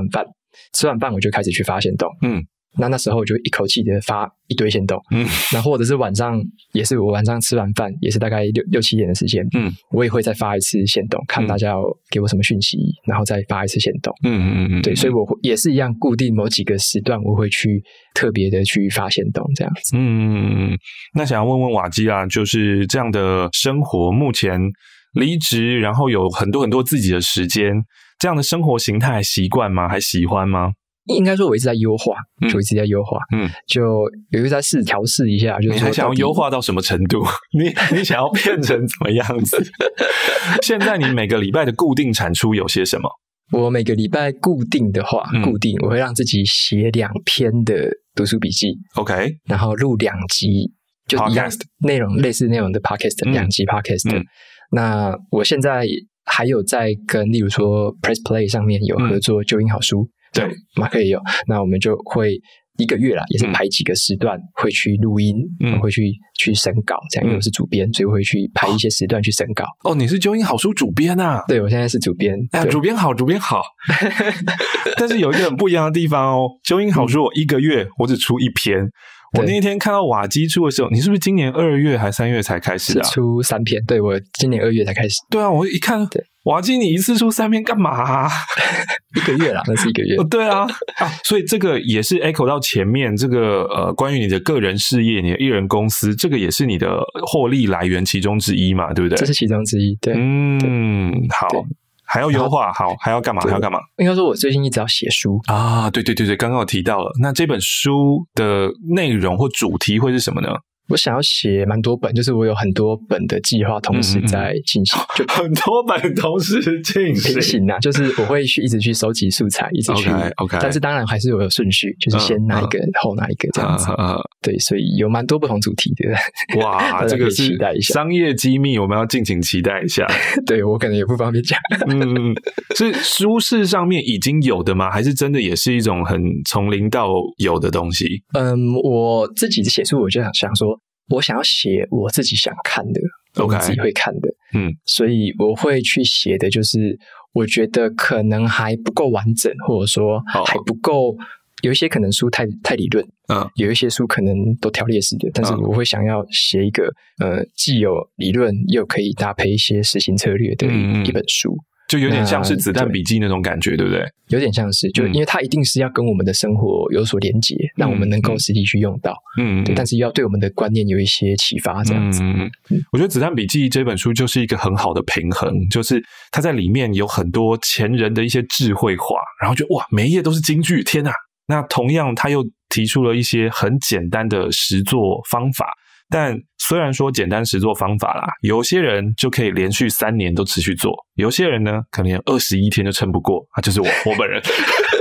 Speaker 3: 吃完饭我就开始去发限动，嗯。那那时候我就一口气的发一堆限动，嗯，然后或者是晚上也是我晚上吃完饭也是大概六六七点的时间，嗯，我也会再发一次限动，看大家有给我什么讯息，然后再发一次限动，嗯嗯嗯，对，所以我也是一样固定某几个时段我会去特别的去发限动这样子，
Speaker 2: 嗯，那想要问问瓦基啊，就是这样的生活，目前离职，然后有很多很多自己的时间，这样的生活形态习惯吗？还喜欢吗？
Speaker 3: 应该说我一直在优化，就一直在优化，嗯，就有一直在试调试一下，就是
Speaker 2: 你还想要优化到什么程度？你你想要变成怎么样子？现在你每个礼拜的固定产出有些什么？
Speaker 3: 我每个礼拜固定的话，嗯、固定我会让自己写两篇的读书笔记
Speaker 2: ，OK，
Speaker 3: 然后录两集，就一样内容类似内容的 podcast， 两、嗯、集 podcast、嗯。那我现在还有在跟例如说 Press Play 上面有合作旧音好书。嗯
Speaker 2: 对，
Speaker 3: 马克也有，那我们就会一个月啦，也是排几个时段、嗯、会去录音，嗯，会去去审稿，这样，因为我是主编，所以我会去排一些时段去审稿。
Speaker 2: 哦，你是旧音好书主编啊？
Speaker 3: 对，我现在是主编。
Speaker 2: 哎，主编好，主编好。但是有一个很不一样的地方哦，旧音好书我一个月我只出一篇。我那一天看到瓦基出的时候，你是不是今年二月还三月才开始啊？
Speaker 3: 是出三篇，对，我今年二月才开始。
Speaker 2: 对啊，我一看，瓦基你一次出三篇干嘛啊？
Speaker 3: 一个月啦，那是一个月。
Speaker 2: 对啊，啊，所以这个也是 echo 到前面这个呃，关于你的个人事业、你的艺人公司，这个也是你的获利来源其中之一嘛，对不对？
Speaker 3: 这是其中之一，对。
Speaker 2: 嗯，好。还要优化，好，还要干嘛？还要干嘛？
Speaker 3: 应该说，我最近一直要写书
Speaker 2: 啊！对对对对，刚刚有提到了。那这本书的内容或主题会是什么呢？
Speaker 3: 我想要写蛮多本，就是我有很多本的计划同时在进行，嗯、
Speaker 2: 就很多本同时进行，
Speaker 3: 平行啊，就是我会去一直去收集素材，一直去
Speaker 2: ，OK OK，
Speaker 3: 但是当然还是有顺序，就是先拿一个、嗯、后拿一个这样子，嗯嗯、对，所以有蛮多不同主题的。
Speaker 2: 哇，这个是商业机密，我们要敬请期待一下。
Speaker 3: 对我可能也不方便讲。
Speaker 2: 嗯，是书市上面已经有的吗？还是真的也是一种很从零到有的东西？
Speaker 3: 嗯，我自己写书，我就想想说。我想要写我自己想看的，
Speaker 2: okay,
Speaker 3: 我自己会看的，
Speaker 2: 嗯，
Speaker 3: 所以我会去写的就是我觉得可能还不够完整，或者说还不够，有一些可能书太太理论，嗯，有一些书可能都条列式的，但是我会想要写一个呃既有理论又可以搭配一些实行策略的一,
Speaker 2: 嗯、
Speaker 3: 一本书。
Speaker 2: 就有点像是子弹笔记那种感觉， 对, 对不对？
Speaker 3: 有点像是，就因为它一定是要跟我们的生活有所连结，嗯、让我们能够实际去用到，嗯，对，但是要对我们的观念有一些启发，这样子。
Speaker 2: 嗯，我觉得《子弹笔记》这本书就是一个很好的平衡，就是它在里面有很多前人的一些智慧话，然后就哇，每一页都是金句，天哪！那同样，他又提出了一些很简单的实作方法。但虽然说简单实作方法啦，有些人就可以连续三年都持续做，有些人呢可能二十一天就撑不过，啊，就是我我本人。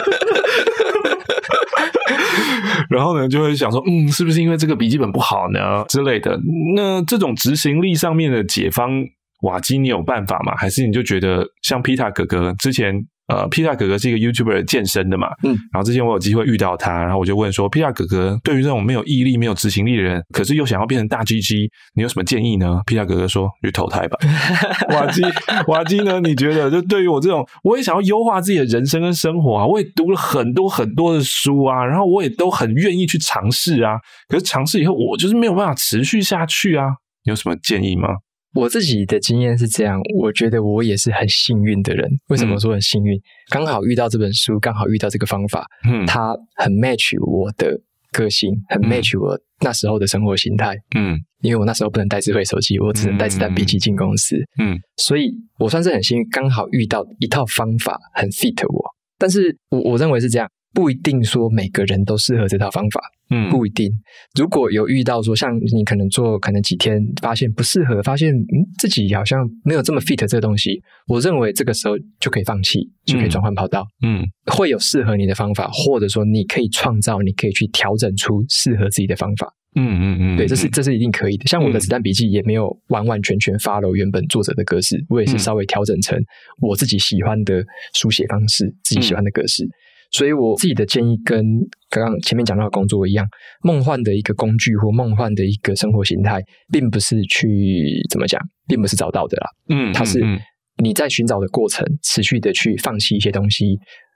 Speaker 2: 然后呢就会想说，嗯，是不是因为这个笔记本不好呢之类的？那这种执行力上面的解方，瓦基你有办法吗？还是你就觉得像 Peter 哥哥之前？呃 Peter 哥哥是一个 YouTuber 健身的嘛，嗯，然后之前我有机会遇到他，然后我就问说 Peter 哥哥对于这种没有毅力没有执行力的人，可是又想要变成大 G G， 你有什么建议呢？ Peter 哥哥说去投胎吧。瓦基瓦基呢，你觉得就对于我这种我也想要优化自己的人生跟生活啊，我也读了很多很多的书啊，然后我也都很愿意去尝试啊，可是尝试以后我就是没有办法持续下去啊，你有什么建议吗？
Speaker 3: 我自己的经验是这样，我觉得我也是很幸运的人。为什么说很幸运？刚、嗯、好遇到这本书，刚好遇到这个方法，嗯，它很 match 我的个性，很 match 我那时候的生活形态，嗯，因为我那时候不能带智慧手机，我只能带子弹笔记进公司，嗯，所以我算是很幸运，刚好遇到一套方法很 fit 我。但是我我认为是这样，不一定说每个人都适合这套方法。嗯，不一定。如果有遇到说，像你可能做可能几天，发现不适合，发现嗯自己好像没有这么 fit 这个东西，我认为这个时候就可以放弃，就可以转换跑道。嗯，会有适合你的方法，或者说你可以创造，你可以去调整出适合自己的方法。嗯嗯嗯，对，这是这是一定可以的。像我的子弹笔记也没有完完全全 follow 原本作者的格式，我也是稍微调整成我自己喜欢的书写方式，自己喜欢的格式。所以我自己的建议跟刚刚前面讲到的工作一样，梦幻的一个工具或梦幻的一个生活形态，并不是去怎么讲，并不是找到的啦。嗯，它是你在寻找的过程，持续的去放弃一些东西，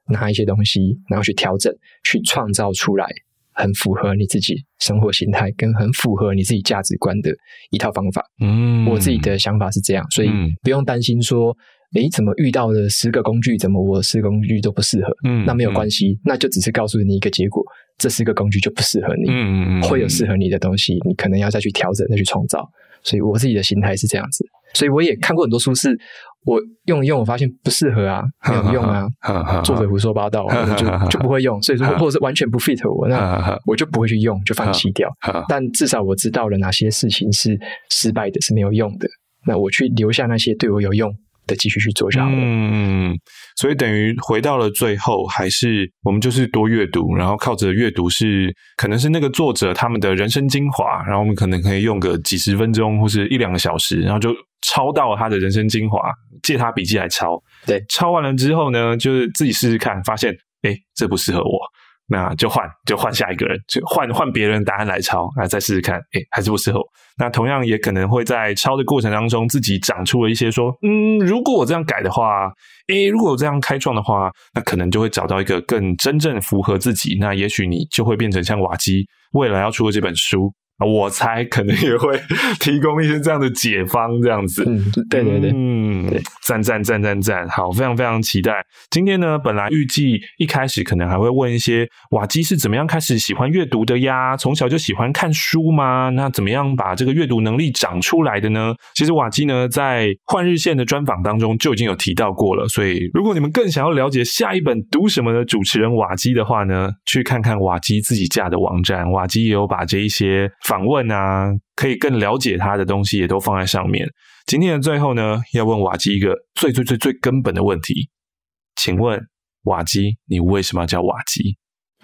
Speaker 3: 拿一些东西，然后去调整，去创造出来很符合你自己生活形态跟很符合你自己价值观的一套方法。嗯，我自己的想法是这样，所以不用担心说诶怎么遇到了十个工具，怎么我十个工具都不适合。嗯，那没有关系，嗯，那就只是告诉你一个结果，这十个工具就不适合你。嗯嗯嗯，会有适合你的东西，你可能要再去调整，再去创造。所以我自己的心态是这样子，所以我也看过很多书，是我用一用我发现不适合啊，没有用啊，作者胡说八道，我就就不会用。所以说或者是完全不 fit 我，那我就不会去用，就放弃掉。但至少我知道了哪些事情是失败的，是没有用的，那我去留下那些对我有用的继续去做就好了。
Speaker 2: 嗯，所以等于回到了最后，还是我们就是多阅读，然后靠着阅读是可能是那个作者他们的人生精华，然后我们可能可以用个几十分钟或是一两个小时，然后就抄到他的人生精华，借他笔记来抄。
Speaker 3: 对，
Speaker 2: 抄完了之后呢，就是自己试试看，发现诶这不适合我，那就换就换下一个人，就换换别人的答案来抄，啊，再试试看，诶还是不适合我。那同样也可能会在抄的过程当中，自己长出了一些说，嗯，如果我这样改的话，诶如果我这样开创的话，那可能就会找到一个更真正符合自己。那也许你就会变成像瓦基未来要出的这本书，我猜可能也会提供一些这样的解方，这样子。
Speaker 3: 嗯，对对对，
Speaker 2: 嗯，赞赞赞赞赞，好，非常非常期待。今天呢，本来预计一开始可能还会问一些瓦基是怎么样开始喜欢阅读的呀？从小就喜欢看书吗？那怎么样把这个阅读能力长出来的呢？其实瓦基呢，在换日线的专访当中就已经有提到过了，所以如果你们更想要了解下一本读什么的主持人瓦基的话呢，去看看瓦基自己架的网站，瓦基也有把这一些访问啊，可以更了解他的东西也都放在上面。今天的最后呢，要问瓦基一个最最最最根本的问题，请问瓦基，你为什么要叫瓦基？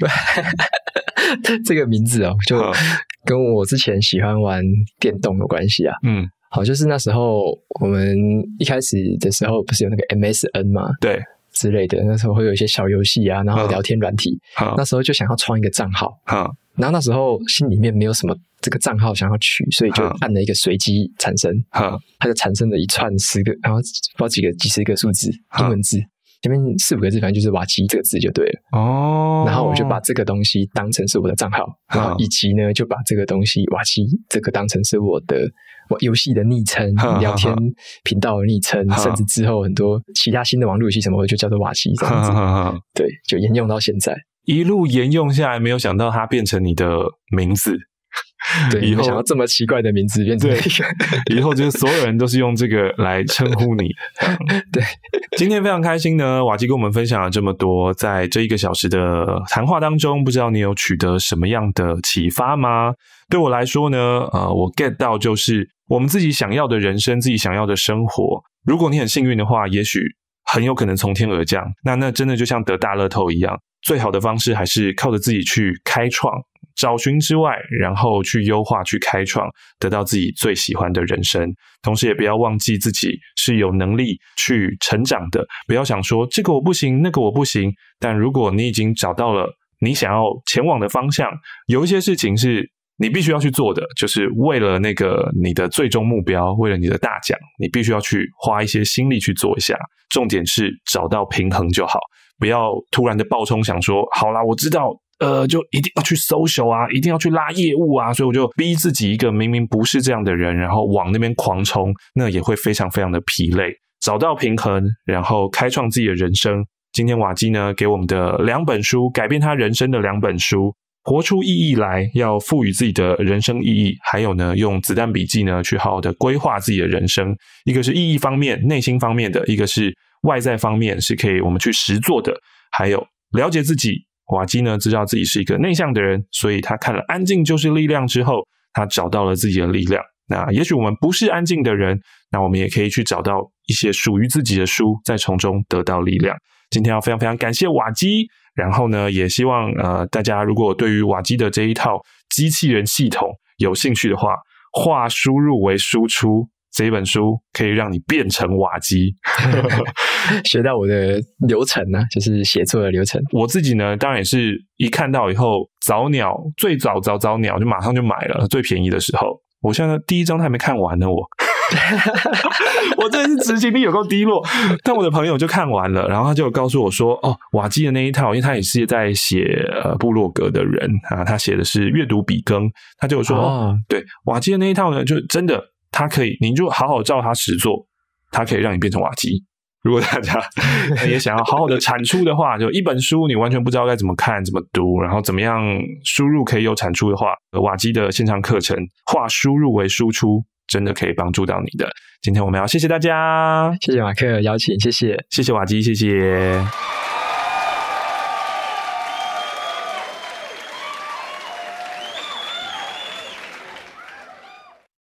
Speaker 3: 这个名字哦，就跟我之前喜欢玩电动有关系啊。嗯，好，就是那时候我们一开始的时候不是有那个 M S N 嘛？
Speaker 2: 对。
Speaker 3: 之类的，那时候会有一些小游戏啊，然后聊天软体，那时候就想要创一个账号，然后那时候心里面没有什么这个账号想要取，所以就按了一个随机产生，它就产生了一串十个，然后不知道几个几十个数字英文字，前面四五个字，反正就是瓦基这个字就对了。哦，然后我就把这个东西当成是我的账号，然后以及呢就把这个东西瓦基这个当成是我的我游戏的昵称、聊天频道的昵称，甚至之后很多其他新的网络游戏什么的就叫做瓦基这样子。对，就沿用到现在，
Speaker 2: 一路沿用下来，没有想到它变成你的名字。
Speaker 3: 对，以后没想到这么奇怪的名字变成一个，
Speaker 2: 以后就是所有人都是用这个来称呼你。
Speaker 3: 对，
Speaker 2: 今天非常开心呢，瓦基跟我们分享了这么多，在这一个小时的谈话当中，不知道你有取得什么样的启发吗？对我来说呢，呃，我 get 到就是我们自己想要的人生，自己想要的生活，如果你很幸运的话，也许很有可能从天而降。那那真的就像得大乐透一样，最好的方式还是靠着自己去开创，找寻之外，然后去优化，去开创，得到自己最喜欢的人生。同时也不要忘记自己是有能力去成长的，不要想说这个我不行，那个我不行。但如果你已经找到了你想要前往的方向，有一些事情是你必须要去做的，就是为了那个你的最终目标，为了你的大奖，你必须要去花一些心力去做一下。重点是找到平衡就好，不要突然的爆冲，想说好啦，我知道呃，就一定要去 social 啊，一定要去拉业务啊，所以我就逼自己一个明明不是这样的人，然后往那边狂冲，那也会非常非常的疲累。找到平衡，然后开创自己的人生。今天瓦基呢给我们的两本书，改变他人生的两本书，活出意义来，要赋予自己的人生意义，还有呢用子弹笔记呢去好好的规划自己的人生。一个是意义方面，内心方面的，一个是外在方面，是可以我们去实做的。还有了解自己，瓦基呢知道自己是一个内向的人，所以他看了安静就是力量之后，他找到了自己的力量。那也许我们不是安静的人，那我们也可以去找到一些属于自己的书，再从中得到力量。今天要非常非常感谢瓦基，然后呢也希望呃大家如果对于瓦基的这一套机器人系统有兴趣的话，化输入为输出这一本书可以让你变成瓦基。
Speaker 3: 学到我的流程呢、啊，就是写作的流程。
Speaker 2: 我自己呢当然也是一看到以后，早鸟最早早早鸟就马上就买了，最便宜的时候。我现在第一章还没看完呢，我我真的是执行力有够低落。但我的朋友就看完了，然后他就告诉我说，哦，瓦基的那一套，因为他也是在写呃部落格的人啊，他写的是阅读笔耕，他就有说，哦，对，瓦基的那一套呢，就真的他可以，你就好好照他实做，他可以让你变成瓦基。如果大家也想要好好的产出的话，就一本书你完全不知道该怎么看怎么读，然后怎么样输入可以有产出的话，瓦基的线上课程化输入为输出真的可以帮助到你的。今天我们要谢谢大家，
Speaker 3: 谢谢马克邀请，谢谢，
Speaker 2: 谢谢瓦基，谢谢。